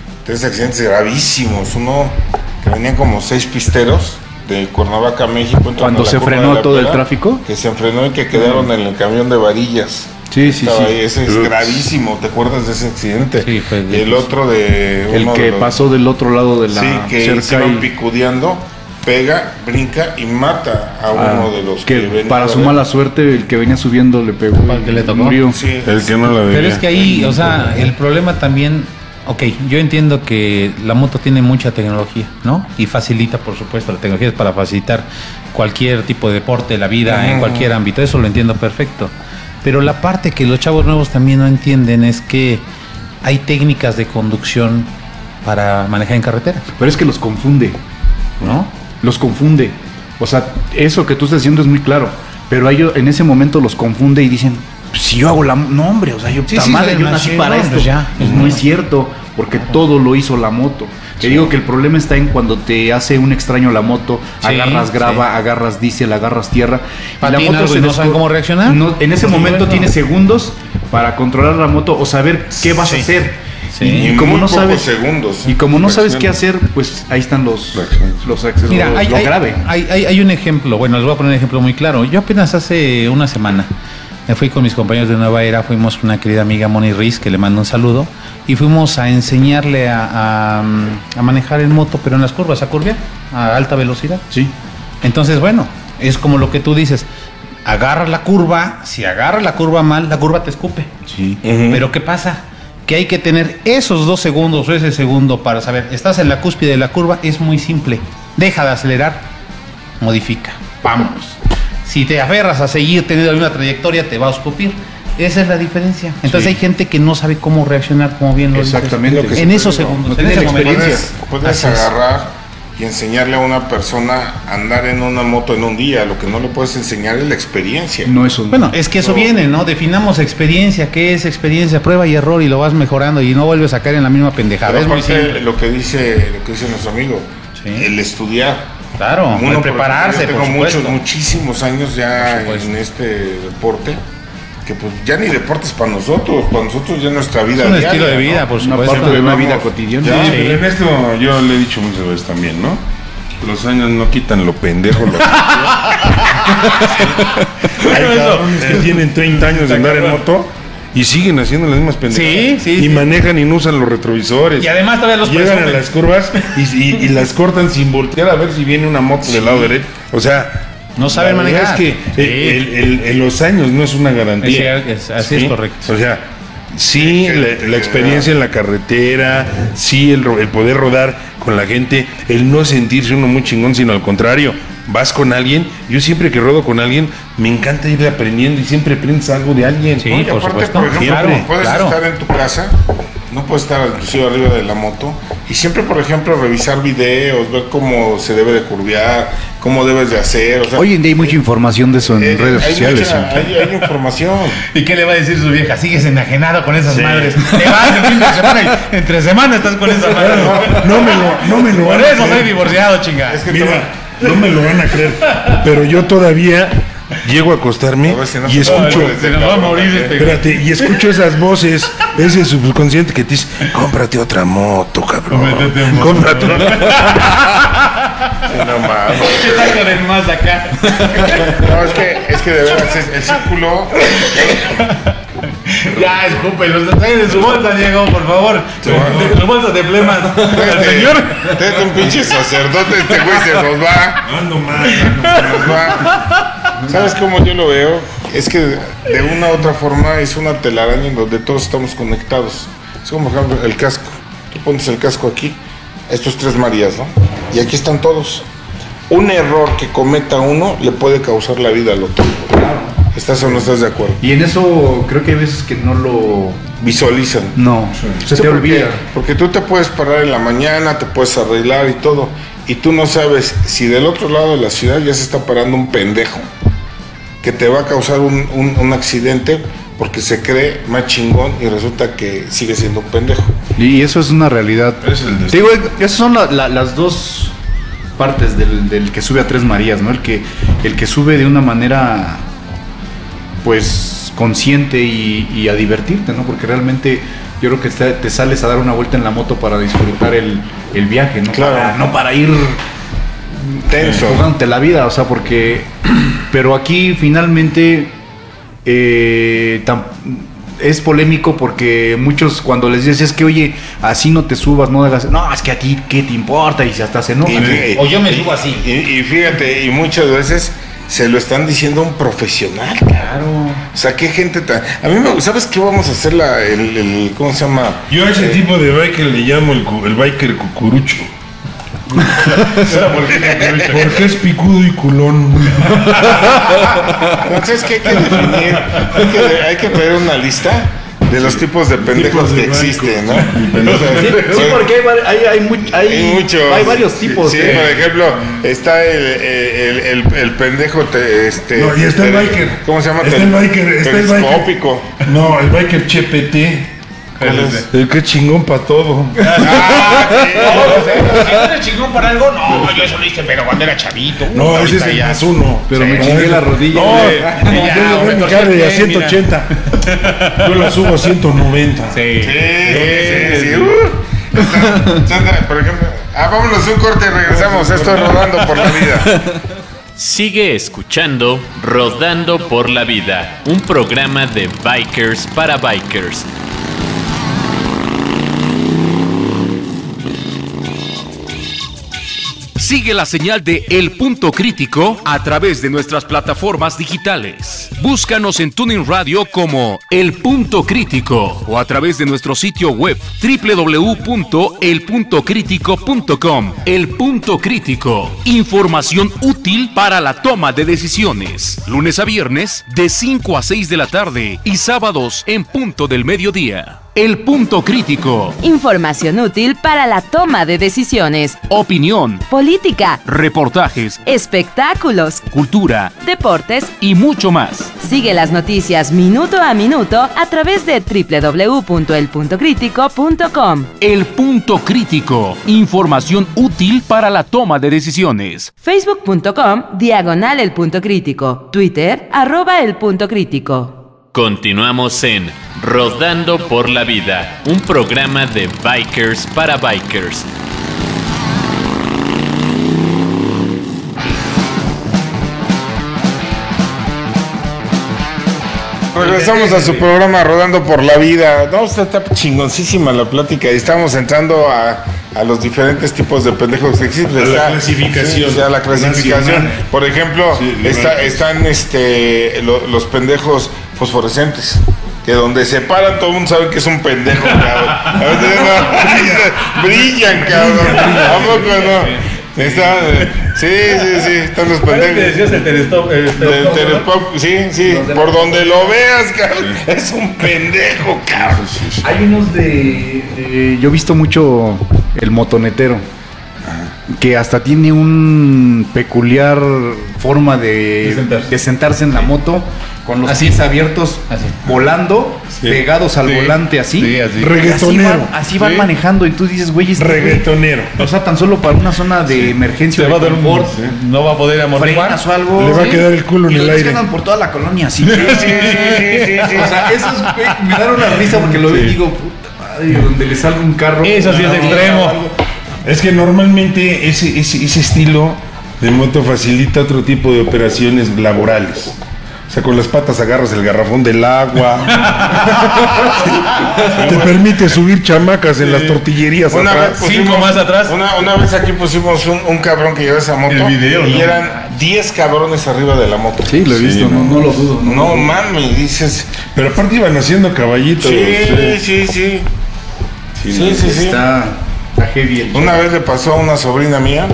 3 accidentes gravísimos. Uno que venían como 6 pisteros de Cuernavaca, México.
Cuando se frenó todo el tráfico.
Que se frenó y que quedaron en el camión de varillas.
Sí.
Ahí. Ese es gravísimo. ¿Te acuerdas de ese accidente?
Sí, fue
y el otro de...
El que pasó del otro lado de la...
Sí, que se iban picudeando, pega, brinca y mata a uno de los que venía.
Para su mala suerte, el que venía subiendo le pegó.
¿Para que le tocó?
Murió.
Sí,
El que no la veía.
Pero es que ahí, o sea, el problema también... Ok, yo entiendo que la moto tiene mucha tecnología, ¿no? Y facilita, por supuesto, la tecnología es para facilitar cualquier tipo de deporte, la vida, en cualquier ámbito, eso lo entiendo perfecto. Pero la parte que los chavos nuevos también no entienden es que hay técnicas de conducción para manejar en carretera.
Pero es que los confunde,
¿no?
Los confunde. O sea, eso que tú estás diciendo es muy claro, pero ellos en ese momento los confunde y dicen, si yo hago no, hombre, o sea, yo nací para esto. Pues no es cierto, porque todo lo hizo la moto. Te digo que el problema está en cuando te hace un extraño la moto, agarras grava, agarras diésel, agarras tierra,
Patina,
y la moto
no saben cómo reaccionar.
En ese momento tienes segundos para controlar la moto o saber qué vas a hacer.
Sí.
Y como no sabes
segundos,
y como no sabes qué hacer, pues ahí están los accesos.
Mira,
lo grave.
Hay un ejemplo, bueno, les voy a poner un ejemplo muy claro. Yo apenas hace una semana me fui con mis compañeros de Nueva Era, fuimos con una querida amiga Moni Riz, que le mando un saludo, y fuimos a enseñarle a manejar en moto, pero en las curvas, a curvear, a alta velocidad.
Sí.
Entonces, bueno, es como lo que tú dices, agarra la curva, si agarras la curva mal, la curva te escupe.
Sí.
Pero ¿qué pasa? Que hay que tener esos 2 segundos o ese segundo para saber, estás en la cúspide de la curva, es muy simple. Deja de acelerar, modifica, vámonos. Si te aferras a seguir teniendo una trayectoria, te va a escupir. Esa es la diferencia. Entonces
Sí.
hay gente que no sabe cómo reaccionar, como bien lo dices.
Exactamente.
Lo que
En
se
esos
te digo,
segundos,
no
en
tiene
ese
la
momento.
experiencia.
Puedes
Así es.
agarrar y enseñarle a una persona a andar en una moto en un día. Lo que no le puedes enseñar es la experiencia.
No es un...
Bueno, es que eso viene, ¿no? Definamos experiencia. ¿Qué es experiencia? Prueba y error y lo vas mejorando y no vuelves a caer en la misma pendejada.
Pero
Es muy
aparte,
simple.
lo que dice nuestro amigo,
Sí.
el estudiar.
Claro,
Uno,
el prepararse,
yo tengo
por supuesto.
muchísimos años ya
Por supuesto.
en este deporte, que pues ya ni deporte es para nosotros ya es nuestra vida
Es un
diaria,
estilo de
¿no?
vida, por
una
supuesto.
parte de una
Vamos,
vida cotidiana.
Sí,
Sí.
pero en esto yo le he dicho muchas veces también, ¿no? Los años no quitan lo pendejo. Hay cabrones que tienen 30 años de andar en moto y siguen haciendo las mismas pendejadas.
Sí, sí,
Y
sí.
manejan y no usan los retrovisores.
Y además todavía los
Llegan
presumen.
a las curvas y las cortan sin voltear a ver si viene una moto del lado derecho. O sea,
No saben
la verdad
manejar.
Es que los años no es una garantía.
Así es correcto.
O sea, sí, la experiencia en la carretera, sí, el poder rodar con la gente, el no sentirse uno muy chingón, sino al contrario, vas con alguien. Yo siempre que rodo con alguien, me encanta ir aprendiendo y siempre aprendes algo de alguien.
Sí,
¿no? Y
por
aparte,
supuesto.
por ejemplo,
Claro,
puedes
claro.
estar en tu casa, no puedes estar inclusive arriba de la moto, y siempre, por ejemplo, revisar videos, ver cómo se debe de curvear, cómo debes de hacer. O sea,
Hoy en día hay mucha información de eso en redes
hay
sociales.
hay información.
¿Y qué le va a decir su vieja? Sigues enajenado con esas
Sí.
madres. Te vas el fin de semana y entre semana estás con esa madre.
No me lo
Por
van a
eso soy
creer.
divorciado, chinga.
Es que
Mira, no me lo van a creer, pero yo todavía llego a acostarme
A ver si no
y
se
escucho,
va a
Se nos va a morir este.
espérate, y escucho esas voces, ese subconsciente que te dice, cómprate otra moto, cabrón, cómprate otra.
No mames.
¿Qué tal con el más acá?
No, es que de veras el círculo.
Ya, escúpelo. Saquen de su bolsa, Diego, por favor. De su bolsa de flemas. Al señor.
Este un pinche sacerdote, este güey se nos va.
Ando mal,
Se nos va. ¿Sabes cómo yo lo veo? Es que de una u otra forma es una telaraña en donde todos estamos conectados. Es como, por ejemplo, el casco. Tú pones el casco aquí, estos 3 Marías, ¿no? Y aquí están todos. Un error que cometa uno le puede causar la vida al otro. ¿Estás o no estás de acuerdo?
Y en eso creo que hay veces que no lo...
Visualizan.
No, se
Sí,
te
porque-
olvida.
Porque tú te puedes parar en la mañana, te puedes arreglar y todo. Y tú no sabes si del otro lado de la ciudad ya se está parando un pendejo que te va a causar un accidente porque se cree más chingón y resulta que sigue siendo un pendejo.
Y eso es una realidad.
Es el destino.
Te digo, esas son las dos partes del que sube a 3 Marías, ¿no? El que sube de una manera, pues, consciente y a divertirte, ¿no? Porque realmente yo creo que te sales a dar una vuelta en la moto para disfrutar el viaje, ¿no?
Claro.
No para ir
Tenso.
jugándote la vida, o sea, porque... Pero aquí finalmente es polémico porque muchos cuando les dices es que oye, así no te subas, no hagas... No, es que a ti, ¿qué te importa? Y hasta se enojan.
O yo me subo así.
Y fíjate, y muchas veces se lo están diciendo a un profesional, claro. O sea, qué gente tan... A mí me... ¿Sabes qué vamos a hacer ¿cómo se llama?
Yo a ese tipo de biker le llamo el biker cucurucho. Porque es picudo y culón.
Entonces, ¿qué hay que definir? Hay que traer una lista de los tipos de pendejos
Tipos de
que existen, ¿no?
bancos.
O sea,
Sí, porque
hay muchos.
hay varios tipos.
Sí,
¿eh?
por ejemplo, está el pendejo,
No, y está el biker.
¿Cómo se llama?
Está el biker, está el biker.
Telescópico.
No, el biker Chepete.
¿Cuál es?
El que es chingón para todo.
¿Eres chingón para algo? No, yo eso lo hice, pero cuando era chavito.
No, ese es
Ahorita
el
ya.
más uno.
Pero me
No,
chingué
ese-
la rodilla.
No,
Ya,
yo le doy mi
hombre,
carne a
mira.
180. Yo la subo a 190.
Sí.
Sí. Sandra, por ejemplo. Vámonos un corte y regresamos. Esto es Rodando por la Vida.
Sigue escuchando Rodando por la Vida, un programa de bikers para bikers.
Sigue la señal de El Punto Crítico a través de nuestras plataformas digitales. Búscanos en TuneIn Radio como El Punto Crítico o a través de nuestro sitio web www.elpuntocrítico.com. El Punto Crítico. Información útil para la toma de decisiones. Lunes a viernes de 5 a 6 de la tarde y sábados en punto del mediodía. El Punto Crítico.
Información útil para la toma de decisiones.
Opinión,
Política,
reportajes,
espectáculos,
cultura
deportes.
y mucho más.
Sigue las noticias minuto a minuto a través de www.elpuntocrítico.com.
El Punto Crítico. Información útil para la toma de decisiones.
Facebook.com/El Punto Crítico. Twitter @El Punto Crítico.
Continuamos en Rodando por la Vida, un programa de bikers para bikers.
Regresamos a su programa Rodando por la Vida. No, está chingoncísima la plática y estamos entrando a los diferentes tipos de pendejos que existen.
A la clasificación.
Sí, a la clasificación.
Nacional.
Por ejemplo,
Sí,
están los pendejos fosforescentes. Que donde se paran todo el mundo sabe que es un pendejo, cabrón. Brillan, cabrón. ¿A poco no? Sí, están los pendejos.
decías el telescopio?
Del telescopio, sí, por donde lo veas, cabrón, es un pendejo, cabrón.
Hay unos yo he visto mucho el motonetero, que hasta tiene un peculiar forma de sentarse en la moto, con los pies abiertos, volando, pegados al volante así.
Sí, así.
Reggaetonero.
Así van manejando y tú dices, güey,
Reggaetonero.
o sea, tan solo para una zona de emergencia,
Se va a dar
confort,
no va a poder amortiguar.
frenas o algo.
Le va a quedar el culo en
y
el
los
aire.
quedan por toda la colonia así. Sí. O sea, eso me da una risa porque lo veo y digo, puta madre, donde le salga un carro.
Eso sí es extremo.
Es que normalmente ese estilo de moto facilita otro tipo de operaciones laborales. O sea, con las patas agarras el garrafón del agua. Te permite subir chamacas en las tortillerías
Una
atrás.
vez pusimos-
Cinco más atrás.
Una vez aquí pusimos un cabrón que lleva esa moto.
El video,
y
¿no?
eran 10 cabrones arriba de la moto.
Sí, lo he visto, no lo dudo.
No mames, dices.
Pero aparte iban haciendo caballitos.
Sí.
Está heavy el
Una vez le pasó a una sobrina mía.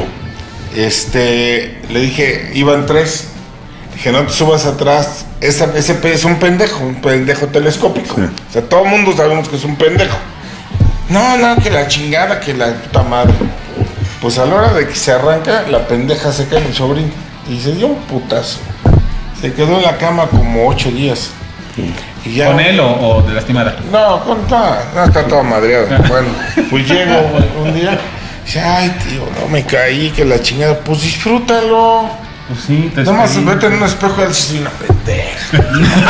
Le dije, iban 3. Dije, no te subas atrás. Ese es un pendejo telescópico.
Sí.
O sea, todo el mundo sabemos que es un pendejo. No, que la chingada, que la puta madre. Pues a la hora de que se arranca, la pendeja se cae mi sobrino. Y se dio un putazo. Se quedó en la cama como 8 días. Y ya,
¿Con él o de lastimada?
no, está todo madreado. Bueno, pues llego un día. Dice, ay, tío, no me caí, que la chingada. Pues disfrútalo.
Pues sí, te
Nada más vete en un espejo y él soy una pendeja.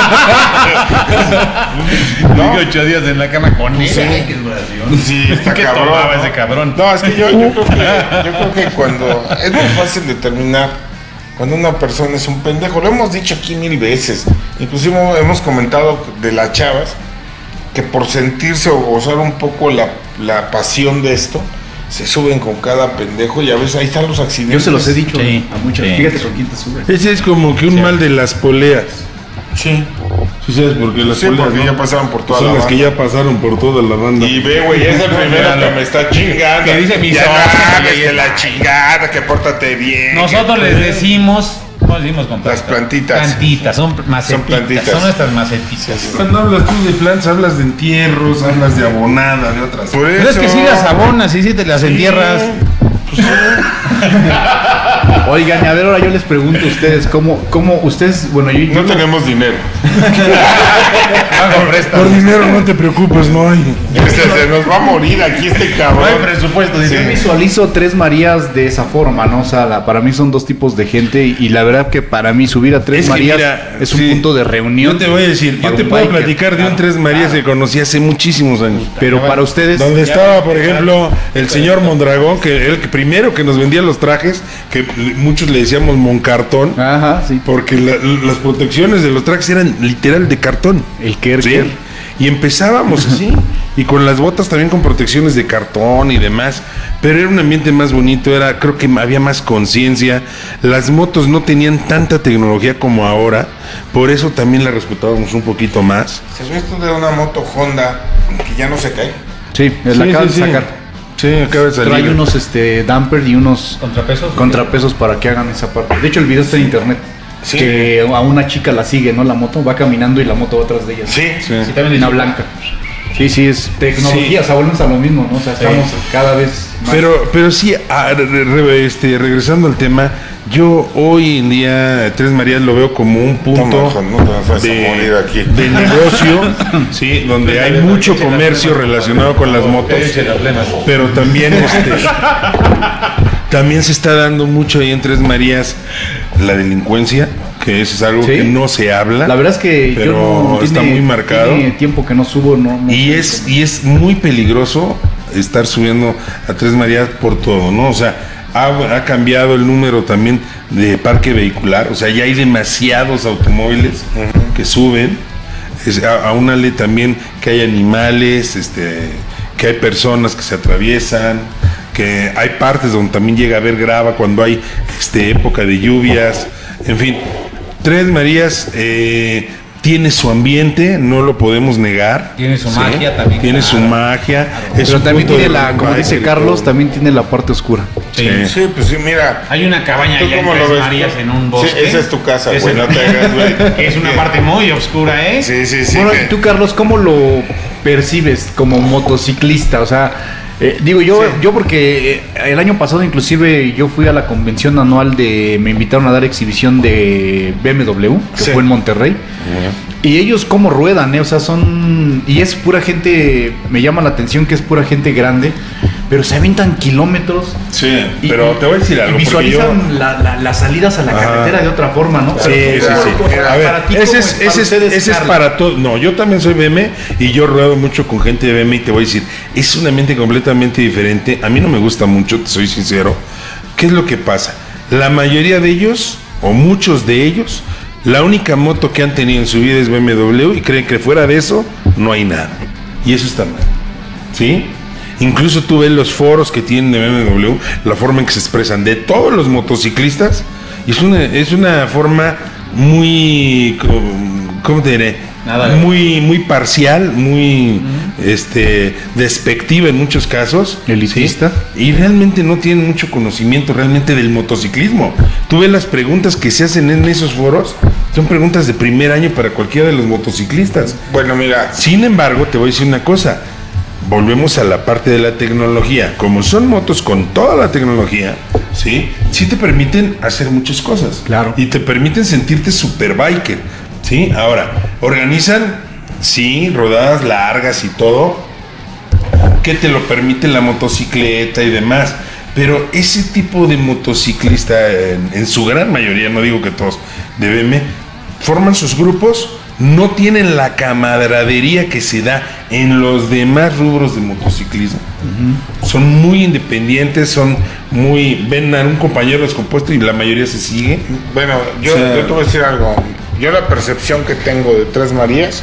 ¿No?
8 días en la cama con él.
Sí.
Ay, qué duración.
Sí, está
¿Qué
cabrón.
tomaba
¿no?
ese cabrón?
No, es que yo creo que cuando. Es muy fácil determinar cuando una persona es un pendejo. Lo hemos dicho aquí 1000 veces. Inclusive hemos comentado de las chavas que por sentirse o gozar un poco la pasión de esto, se suben con cada pendejo y a veces ahí están los accidentes.
Yo se los he dicho
Sí,
a muchas.
sí.
Fíjate con quién te subes.
Ese es como que un mal de las poleas.
Sí.
¿Sí sabes por qué las
Sí,
poleas?
porque
no?
ya pasaron por toda
Son
la
las que
banda.
ya pasaron por toda la banda.
Y ve, güey, es el primero que me está chingando.
Que dice mi
ya
socia,
no,
que-
que la chingada, que pórtate bien.
Nosotros
que-
les decimos, ¿cómo les decimos, compadre?
Las plantitas.
Plantitas, son macetitas.
plantitas.
Son nuestras macetitas.
Cuando hablas tú de plantas, hablas de entierros, hablas de abonada, de otras.
Por
Pero es que
eso.
si las abonas y si te las entierras.
Oigan, a ver, ahora yo les pregunto a ustedes, ¿cómo ustedes, bueno, yo
No tenemos dinero.
Hago presta.
Por dinero no te preocupes, no hay.
Se nos va a morir aquí este
No hay
cabrón.
presupuesto, dice.
yo visualizo 3 Marías de esa forma, ¿no? O sea, para mí son 2 tipos de gente y la verdad que para mí subir a 3
Es que
Marías
mira,
es un
sí.
punto de reunión.
Yo te voy a decir, yo
para
te
un
puedo
biker.
platicar de un Tres Marías que conocí hace muchísimos años.
Pero para ustedes,
Donde estaba, por ejemplo, el señor Mondragón, que el primero que nos vendía los trajes, que muchos le decíamos Moncartón,
ajá, sí,
porque las protecciones de los trajes eran literal de cartón.
el Kerker.
¿Sí? Y empezábamos así, y con las botas también con protecciones de cartón y demás, pero era un ambiente más bonito, creo que había más conciencia, las motos no tenían tanta tecnología como ahora, por eso también la respetábamos un poquito más.
¿Se ve esto de una moto Honda que ya no se cae?
Sí, la acaban de sacar.
Sí, acaba de salir.
Trae unos damper y unos contrapesos para que hagan esa parte. De hecho, el video está en internet.
Sí.
Que a una chica la sigue, ¿no? La moto va caminando y la moto va atrás de ella.
Sí.
Sí, también una blanca. Sí, es tecnología, o sea, volvemos a lo mismo, ¿no? O sea, estamos cada vez más.
Pero sí, regresando al tema, yo hoy en día Tres Marías lo veo como un punto de negocio, sí, donde hay mucho comercio relacionado con las motos, pero también también se está dando mucho ahí en Tres Marías la delincuencia, que eso es algo que no se habla.
La verdad es que
pero está muy marcado.
Tiene tiempo que no subo,
y es muy peligroso estar subiendo a Tres Marías por todo, ¿no? O sea, ha cambiado el número también de parque vehicular, o sea, ya hay demasiados automóviles que suben. Aúnale también que hay animales, que hay personas que se atraviesan, que hay partes donde también llega a haber grava cuando hay época de lluvias. En fin, Tres Marías tiene su ambiente, no lo podemos negar.
Tiene su magia también.
Tiene su magia.
Pero también tiene como dice Carlos, también tiene la parte oscura.
Sí, pues sí, mira.
Hay una cabaña allá en Tres Marías en un bosque.
Sí, esa es tu casa, güey, no te hagas, güey.
Que es una parte muy oscura, ¿eh?
Sí.
Bueno, y tú, Carlos, ¿cómo lo percibes como motociclista? O sea, digo yo porque el año pasado inclusive yo fui a la convención anual me invitaron a dar exhibición de BMW, que fue en Monterrey. Y ellos cómo ruedan, o sea, y es pura gente, me llama la atención que es pura gente grande, pero se aventan kilómetros.
Sí, pero te voy a decir algo.
Visualizan las salidas a la carretera de otra forma, ¿no?
Sí. A ver, ese es para todo. No, yo también soy BM y yo ruedo mucho con gente de BM y te voy a decir, es un ambiente completamente diferente. A mí no me gusta mucho, te soy sincero. ¿Qué es lo que pasa? La mayoría de ellos, o muchos de ellos, la única moto que han tenido en su vida es BMW y creen que fuera de eso no hay nada. Y eso está mal. ¿Sí? Incluso tú ves los foros que tienen de BMW, la forma en que se expresan de todos los motociclistas, y es una forma muy, ¿cómo te diré? Muy parcial, muy despectiva en muchos casos,
elitista,
¿sí? Y realmente no tienen mucho conocimiento realmente del motociclismo. Tú ves las preguntas que se hacen en esos foros, son preguntas de primer año para cualquiera de los motociclistas.
Bueno, mira,
sin embargo, te voy a decir una cosa. Volvemos a la parte de la tecnología. Como son motos con toda la tecnología, sí te permiten hacer muchas cosas.
Claro.
Y te permiten sentirte super biker. ¿Sí? Ahora, organizan, rodadas largas y todo, que te lo permite la motocicleta y demás. Pero ese tipo de motociclista, en su gran mayoría, no digo que todos, de BM, forman sus grupos, no tienen la camaradería que se da en los demás rubros de motociclismo. Son muy independientes, ven a un compañero descompuesto y la mayoría se sigue.
Bueno, yo te voy a decir algo. Yo la percepción que tengo de Tres Marías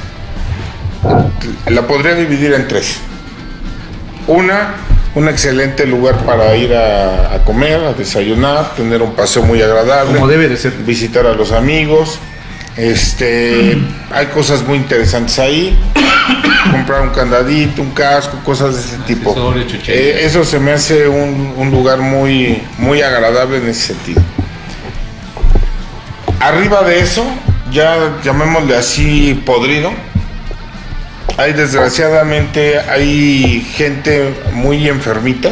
la podría dividir en tres. Un excelente lugar para ir a comer, a desayunar, tener un paseo muy agradable.
Como debe de ser.
Visitar a los amigos. Hay cosas muy interesantes ahí. Comprar un candadito, un casco, cosas de ese tipo. Eso se me hace un lugar muy, muy agradable en ese sentido. Arriba de eso, ya llamémosle así podrido, desgraciadamente hay gente muy enfermita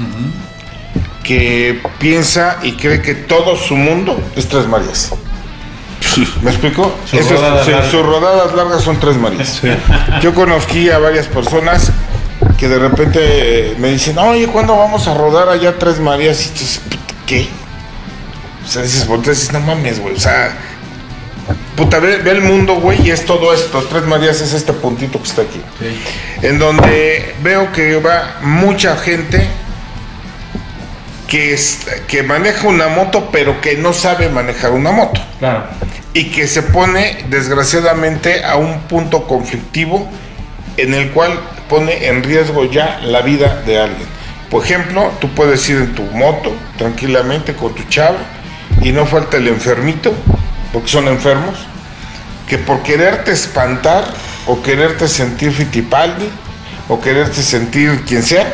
que piensa y cree que todo su mundo es Tres Marías. ¿Me explico? Sus rodadas largas son Tres Marías. Sí. Yo conocí a varias personas que de repente me dicen, oye, ¿cuándo vamos a rodar allá a Tres Marías? Y tú, ¿qué? O sea, dices, no mames, güey, o sea, puta, ve el mundo, güey, y es todo esto. Tres Marías es este puntito que está aquí. Sí. En donde veo que va mucha gente que maneja una moto, pero que no sabe manejar una moto.
Claro.
Y que se pone, desgraciadamente, a un punto conflictivo en el cual pone en riesgo ya la vida de alguien. Por ejemplo, tú puedes ir en tu moto tranquilamente con tu chava y no falta el enfermito, porque son enfermos, que por quererte espantar o quererte sentir Fittipaldi o quererte sentir quien sea,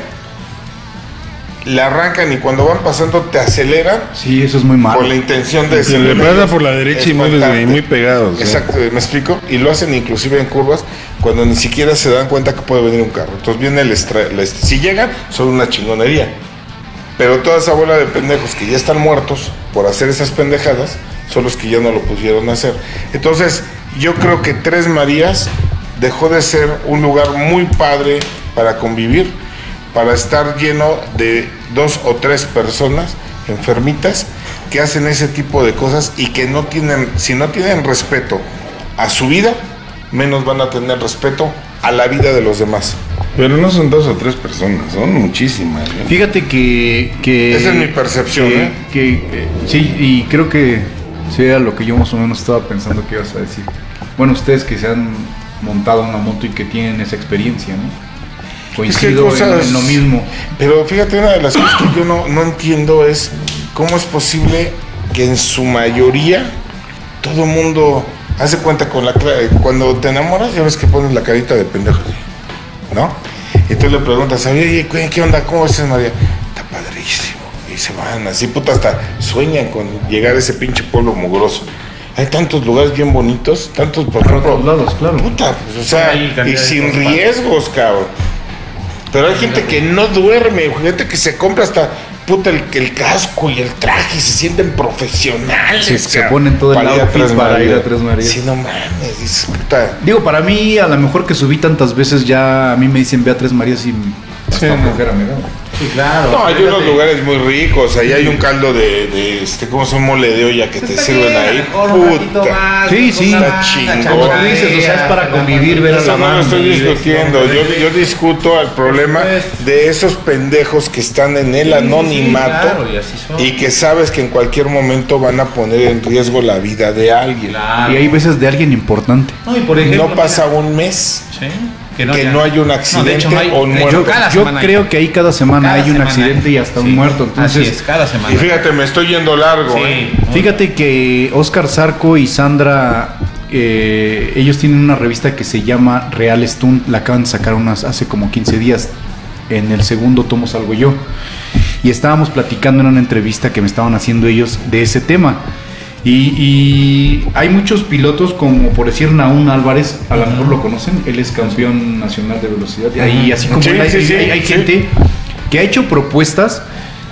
la arrancan y cuando van pasando te aceleran.
Sí, eso es muy malo.
Con la intención de
Se le pasa por la derecha y muy pegados.
Exacto, ¿me explico? Y lo hacen inclusive en curvas cuando ni siquiera se dan cuenta que puede venir un carro. Entonces viene si llegan, son una chingonería. Pero toda esa bola de pendejos que ya están muertos por hacer esas pendejadas son los que ya no lo pudieron hacer. Entonces, yo creo que Tres Marías dejó de ser un lugar muy padre para convivir, para estar lleno de 2 o 3 personas enfermitas que hacen ese tipo de cosas y que no tienen, si no tienen respeto a su vida, menos van a tener respeto a la vida de los demás.
Pero no son 2 o 3 personas, son muchísimas, ¿no?
Fíjate que
esa es mi percepción,
sí, y creo que sea lo que yo más o menos estaba pensando que ibas a decir. Bueno, ustedes que se han montado una moto y que tienen esa experiencia, ¿no? Coincido en lo mismo.
Pero fíjate, una de las cosas que yo no entiendo es cómo es posible que en su mayoría todo el mundo hace cuenta con cuando te enamoras, ya ves que pones la carita de pendejo, ¿no? Y tú le preguntas, oye, ¿qué onda? ¿Cómo es María? Está padrísimo. Y se van así, puta, hasta sueñan con llegar a ese pinche pueblo mugroso. Hay tantos lugares bien bonitos, tantos, por ejemplo,
lados, claro.
Puta, pues, o sea, y sin riesgos, cabrón. Pero hay gente que no duerme, gente que se compra hasta puta el casco y el traje y se sienten profesionales.
Sí, se ponen todo el outfit para ir a Tres Marías.
Sí, no mames, dices, puta.
Digo, para mí, a lo mejor que subí tantas veces, ya a mí me dicen ve a Tres Marías y hasta flojera me da.
Sí, claro.
No, hay unos lugares muy ricos. Ahí hay un caldo de ¿cómo se llama? Mole de olla que te sirven ahí. Puta.
Sí,
está chingón.
Como tú dices, o sea, es para convivir, ver a la
Eso no lo
mano.
estoy discutiendo. Yo discuto al problema de esos pendejos que están en el anonimato
claro, y así son.
y que sabes que en cualquier momento van a poner en riesgo la vida de alguien.
Claro.
Y hay veces de alguien importante.
No, y por ejemplo,
No pasa un mes
sí,
que no hay un accidente o un muerto.
Yo creo que ahí cada semana hay un accidente y hasta un muerto. Entonces,
así es, cada semana.
Y fíjate, me estoy yendo largo.
fíjate que Oscar Zarco y Sandra, ellos tienen una revista que se llama Real Stunt, la acaban de sacar hace como 15 días. En el segundo tomo salgo yo. Y estábamos platicando en una entrevista que me estaban haciendo ellos de ese tema. Y hay muchos pilotos, como por decir Naún Álvarez, a lo mejor lo conocen, él es campeón nacional de velocidad. Y así como hay gente que ha hecho propuestas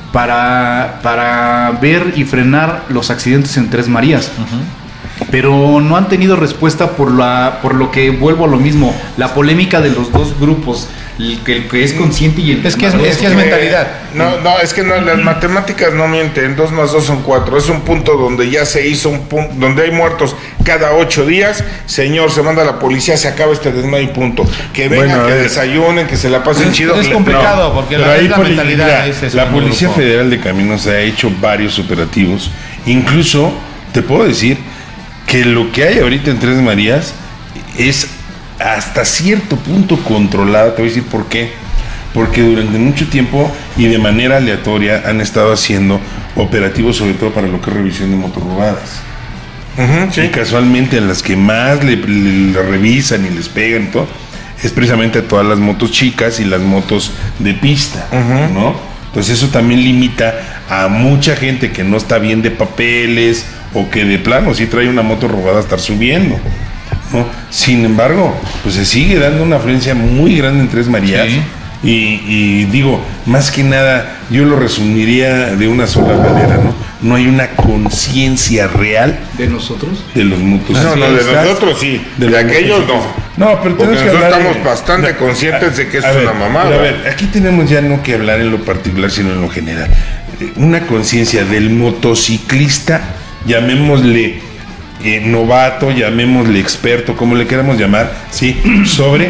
para ver y frenar los accidentes en Tres Marías. Pero no han tenido respuesta por lo que vuelvo a lo mismo, la polémica de los dos grupos, el que es consciente y el
Es que es mentalidad.
No, es que no, las matemáticas no mienten. 2 más 2 son 4. Es un punto donde ya se hizo un punto, donde hay muertos cada 8 días. Señor, se manda a la policía, se acaba este desmadre y punto. Que vengan, que desayunen, que se la pasen chido.
Es complicado porque la mentalidad es
la Policía Federal de Caminos ha hecho varios operativos. Incluso, te puedo decir que lo que hay ahorita en Tres Marías es hasta cierto punto controlado. Te voy a decir por qué. Porque durante mucho tiempo y de manera aleatoria han estado haciendo operativos, sobre todo para lo que es revisión de motos robadas.
Sí.
Y casualmente en las que más le revisan y les pegan y todo, es precisamente a todas las motos chicas y las motos de pista, ¿no? Entonces eso también limita a mucha gente que no está bien de papeles o que de plano sí trae una moto robada a estar subiendo, ¿no? Sin embargo, pues se sigue dando una afluencia muy grande en Tres Marías.
Sí.
Y digo, más que nada, yo lo resumiría de una sola manera, ¿no? No hay una conciencia real
¿De nosotros?
de los motos.
No, de nosotros sí, de aquellos no.
No, pero
porque
tenemos que
nosotros
hablar
estamos bastante conscientes de que es una mamada.
A ver, aquí tenemos ya no que hablar en lo particular, sino en lo general. Una conciencia del motociclista, llamémosle novato, llamémosle experto, como le queramos llamar, ¿sí? Sobre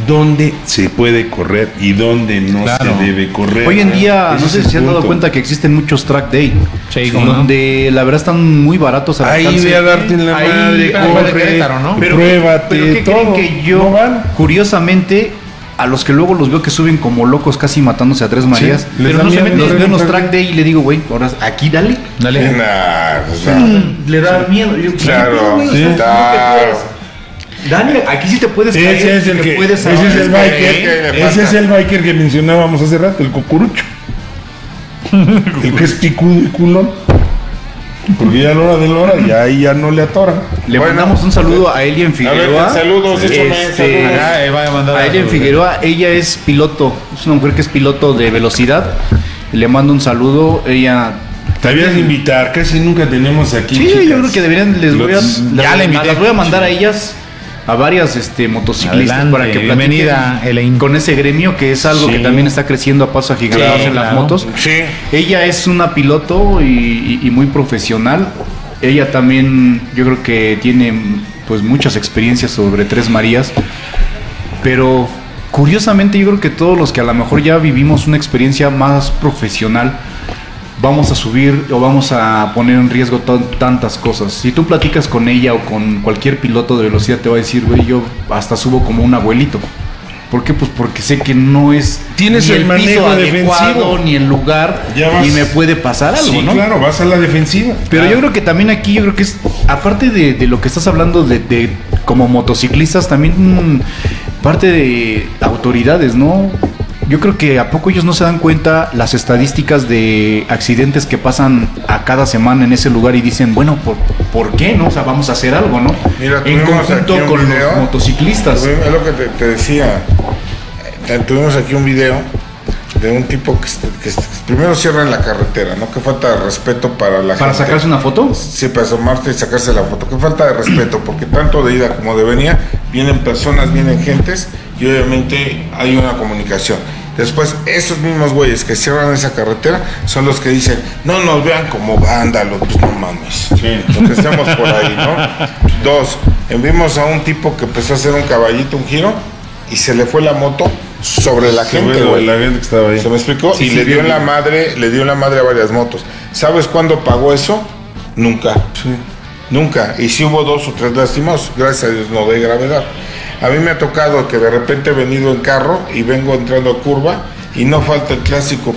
dónde se puede correr y dónde no se debe correr.
Hoy en día,
Ese
no
es
sé
el
si se han dado
punto.
cuenta que existen muchos track day,
Sí, ¿cómo no?
donde la verdad están muy baratos al
Ahí
alcance.
ve a darte en la
Ahí,
madre,
pero igual de
corre,
Querétaro, ¿no?
pruébate,
pero ¿qué creen
todo.
que yo,
¿No van?
curiosamente, a los que luego los veo que suben como locos casi matándose a Tres Marías,
les
pero
da
no se
miedo,
meten, los
les
veo en
da
los
miedo.
track day y le digo, güey, ahora aquí dale.
Dale.
Nah, pues no.
Le da miedo. Yo,
Claro,
güey, o sea,
sí.
no te
Claro.
puedes- Dale, aquí sí te puedes caer,
Ese es
sí
el
te
que,
puedes
ese es el
salir.
biker,
le
ese es
falta.
el biker que mencionábamos hace rato, el cucurucho. El que es picudo y culón. Porque ya a la hora de la hora, ya ahí ya no le atoran.
Le
Bueno.
mandamos un saludo a Elian
A ver,
Figueroa.
saludos, échame saludos.
Acá va a mandar
A Elian Figueroa, ella es piloto, es una mujer que es piloto de velocidad. Le mando un saludo, ella...
Te habías de invitar, casi nunca tenemos aquí.
Sí,
chicas.
yo creo que deberían, les voy a,
Ya la invité.
las voy a mandar a ellas, a varias motociclistas
Adelante,
para que platiquen
bienvenida, Elaine.
con ese gremio que es algo
Sí.
que también está creciendo a paso agigantado
Sí,
en las
claro.
motos.
Sí.
Ella es una piloto y muy profesional. Ella también, yo creo que tiene pues muchas experiencias sobre Tres Marías, pero curiosamente yo creo que todos los que a lo mejor ya vivimos una experiencia más profesional, vamos a subir o vamos a poner en riesgo tantas cosas. Si tú platicas con ella o con cualquier piloto de velocidad, te va a decir, güey, yo hasta subo como un abuelito. ¿Por qué? Pues porque sé que no es
Tienes
ni
el
el piso
manejo
adecuado,
defensivo.
ni el lugar,
Ya vas-
y me puede pasar algo,
Sí,
¿no?
claro, vas a la defensiva.
Pero yo creo que también aquí, yo creo que es, aparte de lo que estás hablando de como motociclistas, también parte de autoridades, ¿no? Yo creo que a poco ellos no se dan cuenta las estadísticas de accidentes que pasan a cada semana en ese lugar y dicen, bueno, ¿por qué no? O sea, vamos a hacer algo, ¿no?
Mira,
En
tuvimos
conjunto
aquí un
con
video.
los motociclistas.
Es lo que te decía. Tuvimos aquí un video de un tipo que primero cierra en la carretera, ¿no? Que falta de respeto para la
¿Para
gente.
sacarse una foto?
Sí, para asomarse y sacarse la foto. Qué falta de respeto, porque tanto de ida como de venida vienen personas, vienen gentes y obviamente hay una comunicación. Después, esos mismos güeyes que cierran esa carretera son los que dicen, no nos vean como vándalos, pues no mames. Lo que estamos por ahí, ¿no? Dos, vimos a un tipo que empezó a hacer un caballito, un giro, y se le fue la moto sobre la gente, güey.
La gente que estaba ahí.
¿Se me explicó?
Sí,
y
sí,
le dio
bien,
en la
bien.
madre, le dio en la madre a varias motos. ¿Sabes cuándo pagó eso? Nunca. Nunca. Y si hubo 2 o 3 lastimados, gracias a Dios no de gravedad. A mí me ha tocado que de repente he venido en carro y vengo entrando a curva y no falta el clásico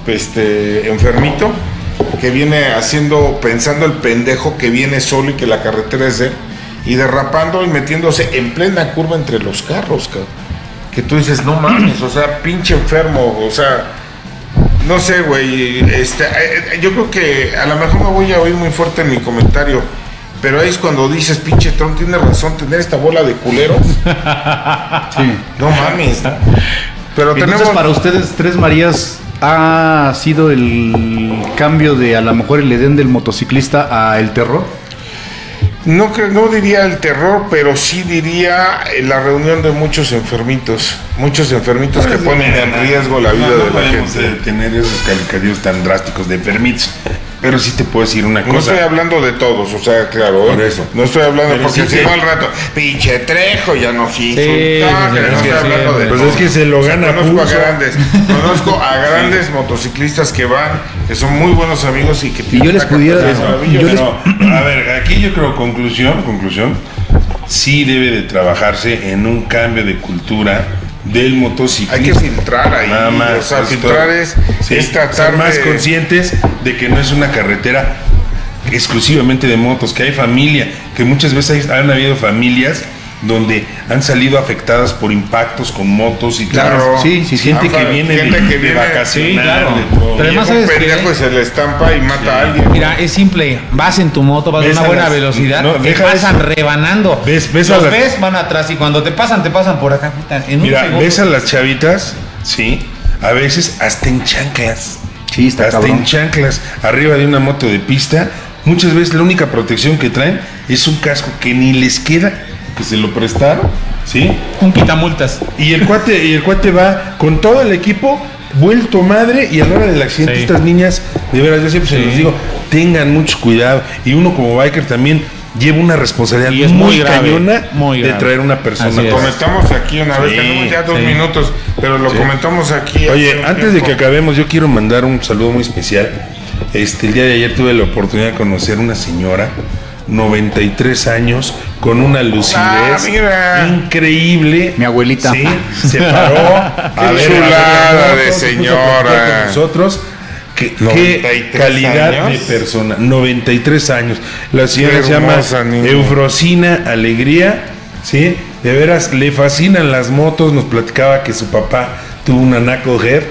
enfermito que viene pensando el pendejo que viene solo y que la carretera es de él, y derrapando y metiéndose en plena curva entre los carros, cabrón. Que tú dices, no mames, o sea, pinche enfermo, o sea, no sé, güey, yo creo que a lo mejor me voy a oír muy fuerte en mi comentario, pero ahí es cuando dices, pinche Trump tiene razón, tener esta bola de culeros.
Sí.
No mames. Pero
Entonces,
tenemos...
para ustedes, Tres Marías ha sido el cambio de a lo mejor el Edén del motociclista a el terror.
No diría el terror, pero sí diría la reunión de muchos enfermitos que ponen en riesgo la vida
no
de la
podemos
gente.
tener esos calificativos tan drásticos de enfermitos. Pero sí te puedo decir una
No
cosa.
estoy hablando de todos, o sea, claro,
Por eso.
no estoy hablando
Pero
porque
sí
si
que-
no al rato, pinche Trejo ya nos hizo.
Sí,
No,
sí,
que
sí,
no
sí,
estoy
sí,
hablando de
pues
todos.
es que se lo
O sea,
gana
conozco a grandes motociclistas que van, que son muy buenos amigos y que
yo les
una
pudiera
capacidad
decir-
maravillosa.
Pero, a ver, aquí yo creo, conclusión, sí debe de trabajarse en un cambio de cultura del motociclismo.
Hay que filtrar ahí,
Nada más.
o sea,
es
filtrar
todo.
es
Sí,
tratar
ser más
de...
conscientes de que no es una carretera exclusivamente de motos, que hay familia, que muchas veces han habido familias donde han salido afectadas por impactos con motos y
Claro.
todo.
Sí, sí,
gente
Ajá,
que viene
gente
de,
que
de
viene-
vacacionar,
sí, claro.
de todo.
Pero además,
Llega un
¿sabes qué?
pendejo y se le estampa y mata a alguien.
Mira, es simple. Vas en tu moto, vas a
Ves
una
a
buena
las-
velocidad,
no,
te
deja
pasan
eso.
rebanando.
Ves a
Los
las-
ves, van atrás y cuando te pasan por acá. Puta, en un
Mira,
segundo.
ves a las chavitas, sí, a veces hasta en chanclas.
Sí, está
Hasta
cabrón.
en chanclas, arriba de una moto de pista. Muchas veces la única protección que traen es un casco que ni les queda, que se lo prestaron, ¿sí?
Un quitamultas.
Y el cuate va con todo el equipo vuelto madre, y a la hora del accidente
Sí.
estas niñas, de veras, yo siempre se
Sí.
los digo, tengan mucho cuidado. Y uno como biker también, lleva una responsabilidad
Y es
muy
muy grave,
cañona
muy
de
grave.
traer una persona.
Así es.
Comentamos aquí una vez,
Sí,
tenemos ya 2
sí.
minutos, pero lo comentamos aquí. hace
Oye,
un
antes de
tiempo.
que acabemos, yo quiero mandar un saludo muy especial. El día de ayer tuve la oportunidad de conocer una señora, 93 años, con una lucidez
mira.
Ah,
increíble.
Mi abuelita.
Sí, se paró a ver
chulada
las
de
motos, se puso a
señora.
platicar con nosotros. Qué
93
calidad
años.
de persona, 93 años. La señora
Qué
se llama
hermosa niña.
Eufrosina Alegría, ¿sí? De veras, le fascinan las motos. Nos platicaba que su papá tuvo una Knucklehead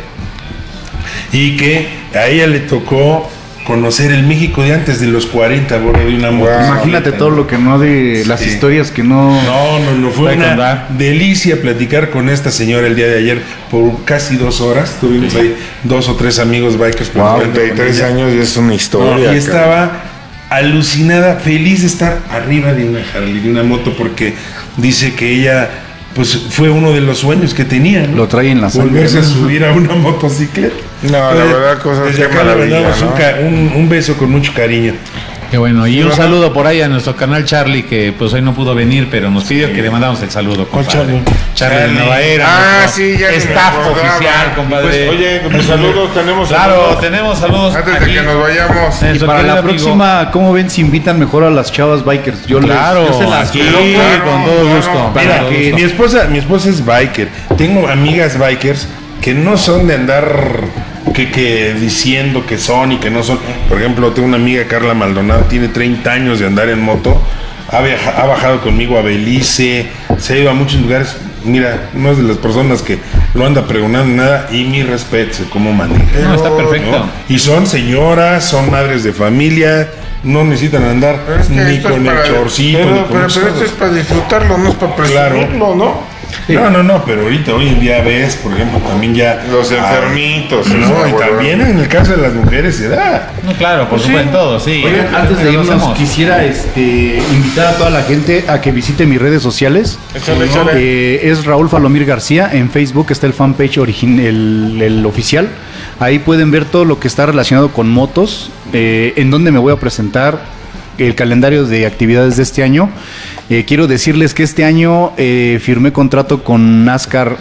y que a ella le tocó conocer el México de antes de los 40 a bordo de una moto.
Imagínate todo lo que no de las
Sí.
historias que no.
No, fue
Hay que
una
andar.
delicia platicar con esta señora el día de ayer por casi 2 horas. Tuvimos ahí 2 o 3 amigos bikers platicando con
93
ella.
años y es una
No,
historia.
y estaba alucinada, feliz de estar arriba de una Harley, de una moto, porque dice que ella, pues, fue uno de los sueños que tenía, ¿no?
Lo trae en la sangre,
volverse a
¿no?
subir a una motocicleta.
No, la
Entonces,
verdad, cosas
desde
qué
acá le
maravilla,
mandamos
¿no?
un beso con mucho cariño.
Qué bueno, y un saludo por ahí a nuestro canal Charlie, que pues hoy no pudo venir, pero nos pidió que le mandamos el saludo, compadre. Charlie de Nueva Era.
Ah,
nuestro
sí, ya ni me
staff
acordaba.
oficial, compadre.
Pues, oye, pues, saludos, tenemos
Claro,
saludos.
tenemos saludos.
Antes
aquí.
de que nos vayamos.
Y
Nuestro
para
querido
la
amigo.
próxima, ¿cómo ven si invitan mejor a las chavas bikers? Yo
Claro,
se las
aquí,
coloco.
claro,
con todo
claro.
gusto.
Mira,
con todo
que
gusto.
mi esposa es biker. Tengo amigas bikers que no son de andar que diciendo que son y que no son. Por ejemplo, tengo una amiga, Carla Maldonado, tiene 30 años de andar en moto. Ha bajado conmigo a Belice, se ha ido a muchos lugares. Mira, no es de las personas que lo anda pregonando nada, y mi respeto, cómo maneja.
No, está perfecto.
¿No? Y son señoras, son madres de familia, no necesitan andar
Pero es que
ni
esto es
con el
para-
chorcito,
pero,
ni con
pero,
eso.
pero esto es para disfrutarlo, no es para
Claro.
presumirlo, ¿no?
No, pero ahorita, hoy en día ves, por ejemplo, también ya...
Los enfermitos,
No,
o sea,
y
bueno.
también en el caso de las mujeres se da.
No, claro, por supuesto, todo, sí.
Oye, antes de
Lo
irnos,
hacemos.
quisiera invitar a toda la gente a que visite mis redes sociales.
Échale, échale.
Es Raúl Falomir García. En Facebook está el fanpage el oficial. Ahí pueden ver todo lo que está relacionado con motos, en donde me voy a presentar, el calendario de actividades de este año. Quiero decirles que este año firmé contrato con NASCAR,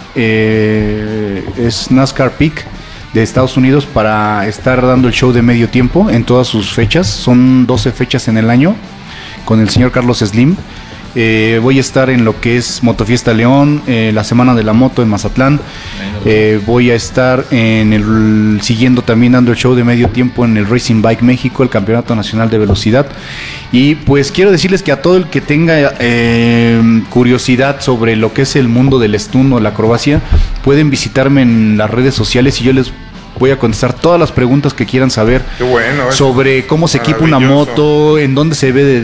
es NASCAR Peak de Estados Unidos, para estar dando el show de medio tiempo en todas sus fechas. Son 12 fechas en el año con el señor Carlos Slim. Voy a estar en lo que es Motofiesta León, la Semana de la Moto en Mazatlán. Voy a estar siguiendo también dando el show de medio tiempo en el Racing Bike México, el Campeonato Nacional de Velocidad. Y pues quiero decirles que a todo el que tenga curiosidad sobre lo que es el mundo del stunt o la acrobacia, pueden visitarme en las redes sociales y yo les voy a contestar todas las preguntas que quieran saber
Qué bueno. eso.
sobre cómo se equipa una
Maravilloso.
moto, en dónde se debe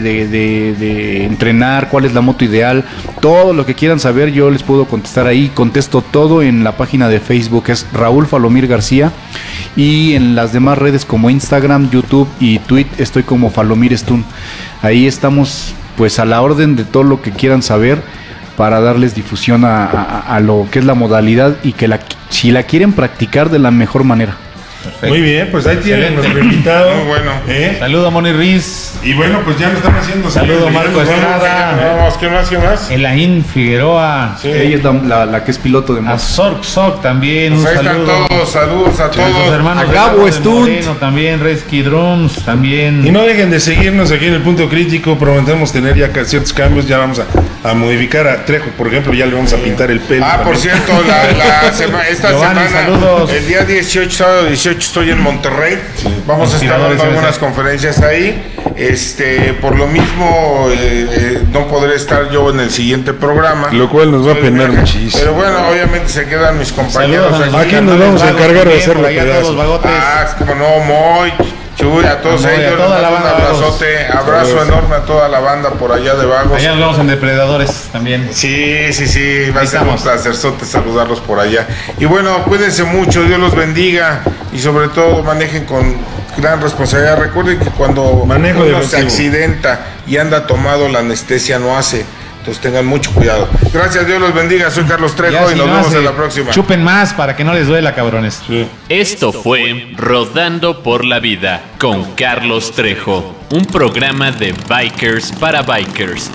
de entrenar, cuál es la moto ideal, todo lo que quieran saber yo les puedo contestar ahí. Contesto todo en la página de Facebook, es Raúl Falomir García, y en las demás redes como Instagram, YouTube y Twitter estoy como Falomir Stunt. Ahí estamos pues a la orden de todo lo que quieran saber, para darles difusión a lo que es la modalidad, y que si la quieren practicar de la mejor manera.
Perfecto.
Muy bien, pues ahí tienen
Excelente.
nuestro invitado.
Muy bueno.
Saludo a Moni Riz,
Y bueno, pues ya nos están haciendo
Saludo,
saludos.
Marco Estrada.
Vamos, ¿qué más? ¿Qué más?
Elaín Figueroa,
Sí.
Ella es la que es piloto de
a
moto.
Sork Sok también,
Pues
un
ahí están
saludo.
todos, saludos a
A nuestros
todos.
hermanos
A
de
Gabo
Gabo de
Stunt.
Moreno también, Resky Drums también.
Y no dejen de seguirnos aquí en el Punto Crítico. Prometemos tener ya ciertos cambios. Ya vamos a modificar a Trejo, por ejemplo. Ya le vamos a pintar el pelo.
Ah, por
también.
cierto, esta
Giovanni,
semana,
saludos.
el día 18, sábado 18, estoy en Monterrey. Vamos a estar dando algunas conferencias ahí. Por lo mismo, no podré estar yo en el siguiente programa.
Lo cual nos va a
Estoy de
penar
viaje.
muchísimo.
Pero bueno, obviamente se quedan mis compañeros
Saludos a
aquí.
Aquí nos vamos a
Vagos
encargar de
también,
hacerlo
por allá
pedazos.
todos los vagotes.
Ah, es como no, Moy, Chuy, a todos
A Moy,
ellos,
a toda
les
la
mando un
banda Vagos.
abrazote, abrazo enorme a toda la banda por allá de Vagos.
Allá nos vemos en Depredadores también.
Sí, va a
Ahí
ser un
estamos.
placerzote saludarlos por allá. Y bueno, cuídense mucho, Dios los bendiga y sobre todo manejen con gran responsabilidad. Recuerden que cuando
Manejo
uno se
defensivo.
accidenta y anda tomado, la anestesia no hace. Entonces tengan mucho cuidado. Gracias, Dios los bendiga. Soy Carlos Trejo
Ya,
y
si
nos
no
vemos
hace,
en la próxima.
Chupen más para que no les duela, cabrones.
Esto fue Rodando por la Vida con Carlos Trejo. un programa de Bikers para Bikers.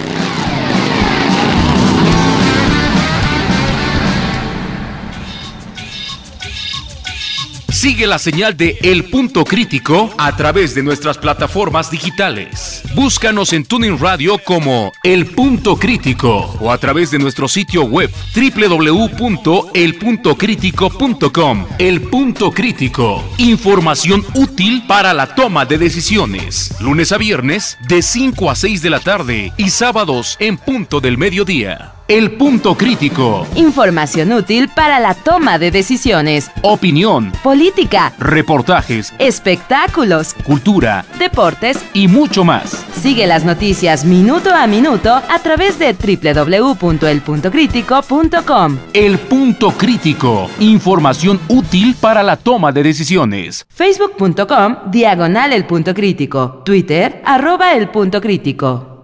Sigue la señal de El Punto Crítico a través de nuestras plataformas digitales. Búscanos en TuneIn Radio como El Punto Crítico o a través de nuestro sitio web www.elpuntocritico.com. El Punto Crítico, información útil para la toma de decisiones. Lunes a viernes de 5 a 6 de la tarde y sábados en punto del mediodía. El Punto Crítico.
Información útil para la toma de decisiones.
Opinión,
Política,
reportajes,
espectáculos,
cultura
deportes.
y mucho más.
Sigue las noticias minuto a minuto a través de www.elpuntocritico.com.
El Punto Crítico, información útil para la toma de decisiones.
Facebook.com/El Punto Crítico. Twitter @El Punto Crítico.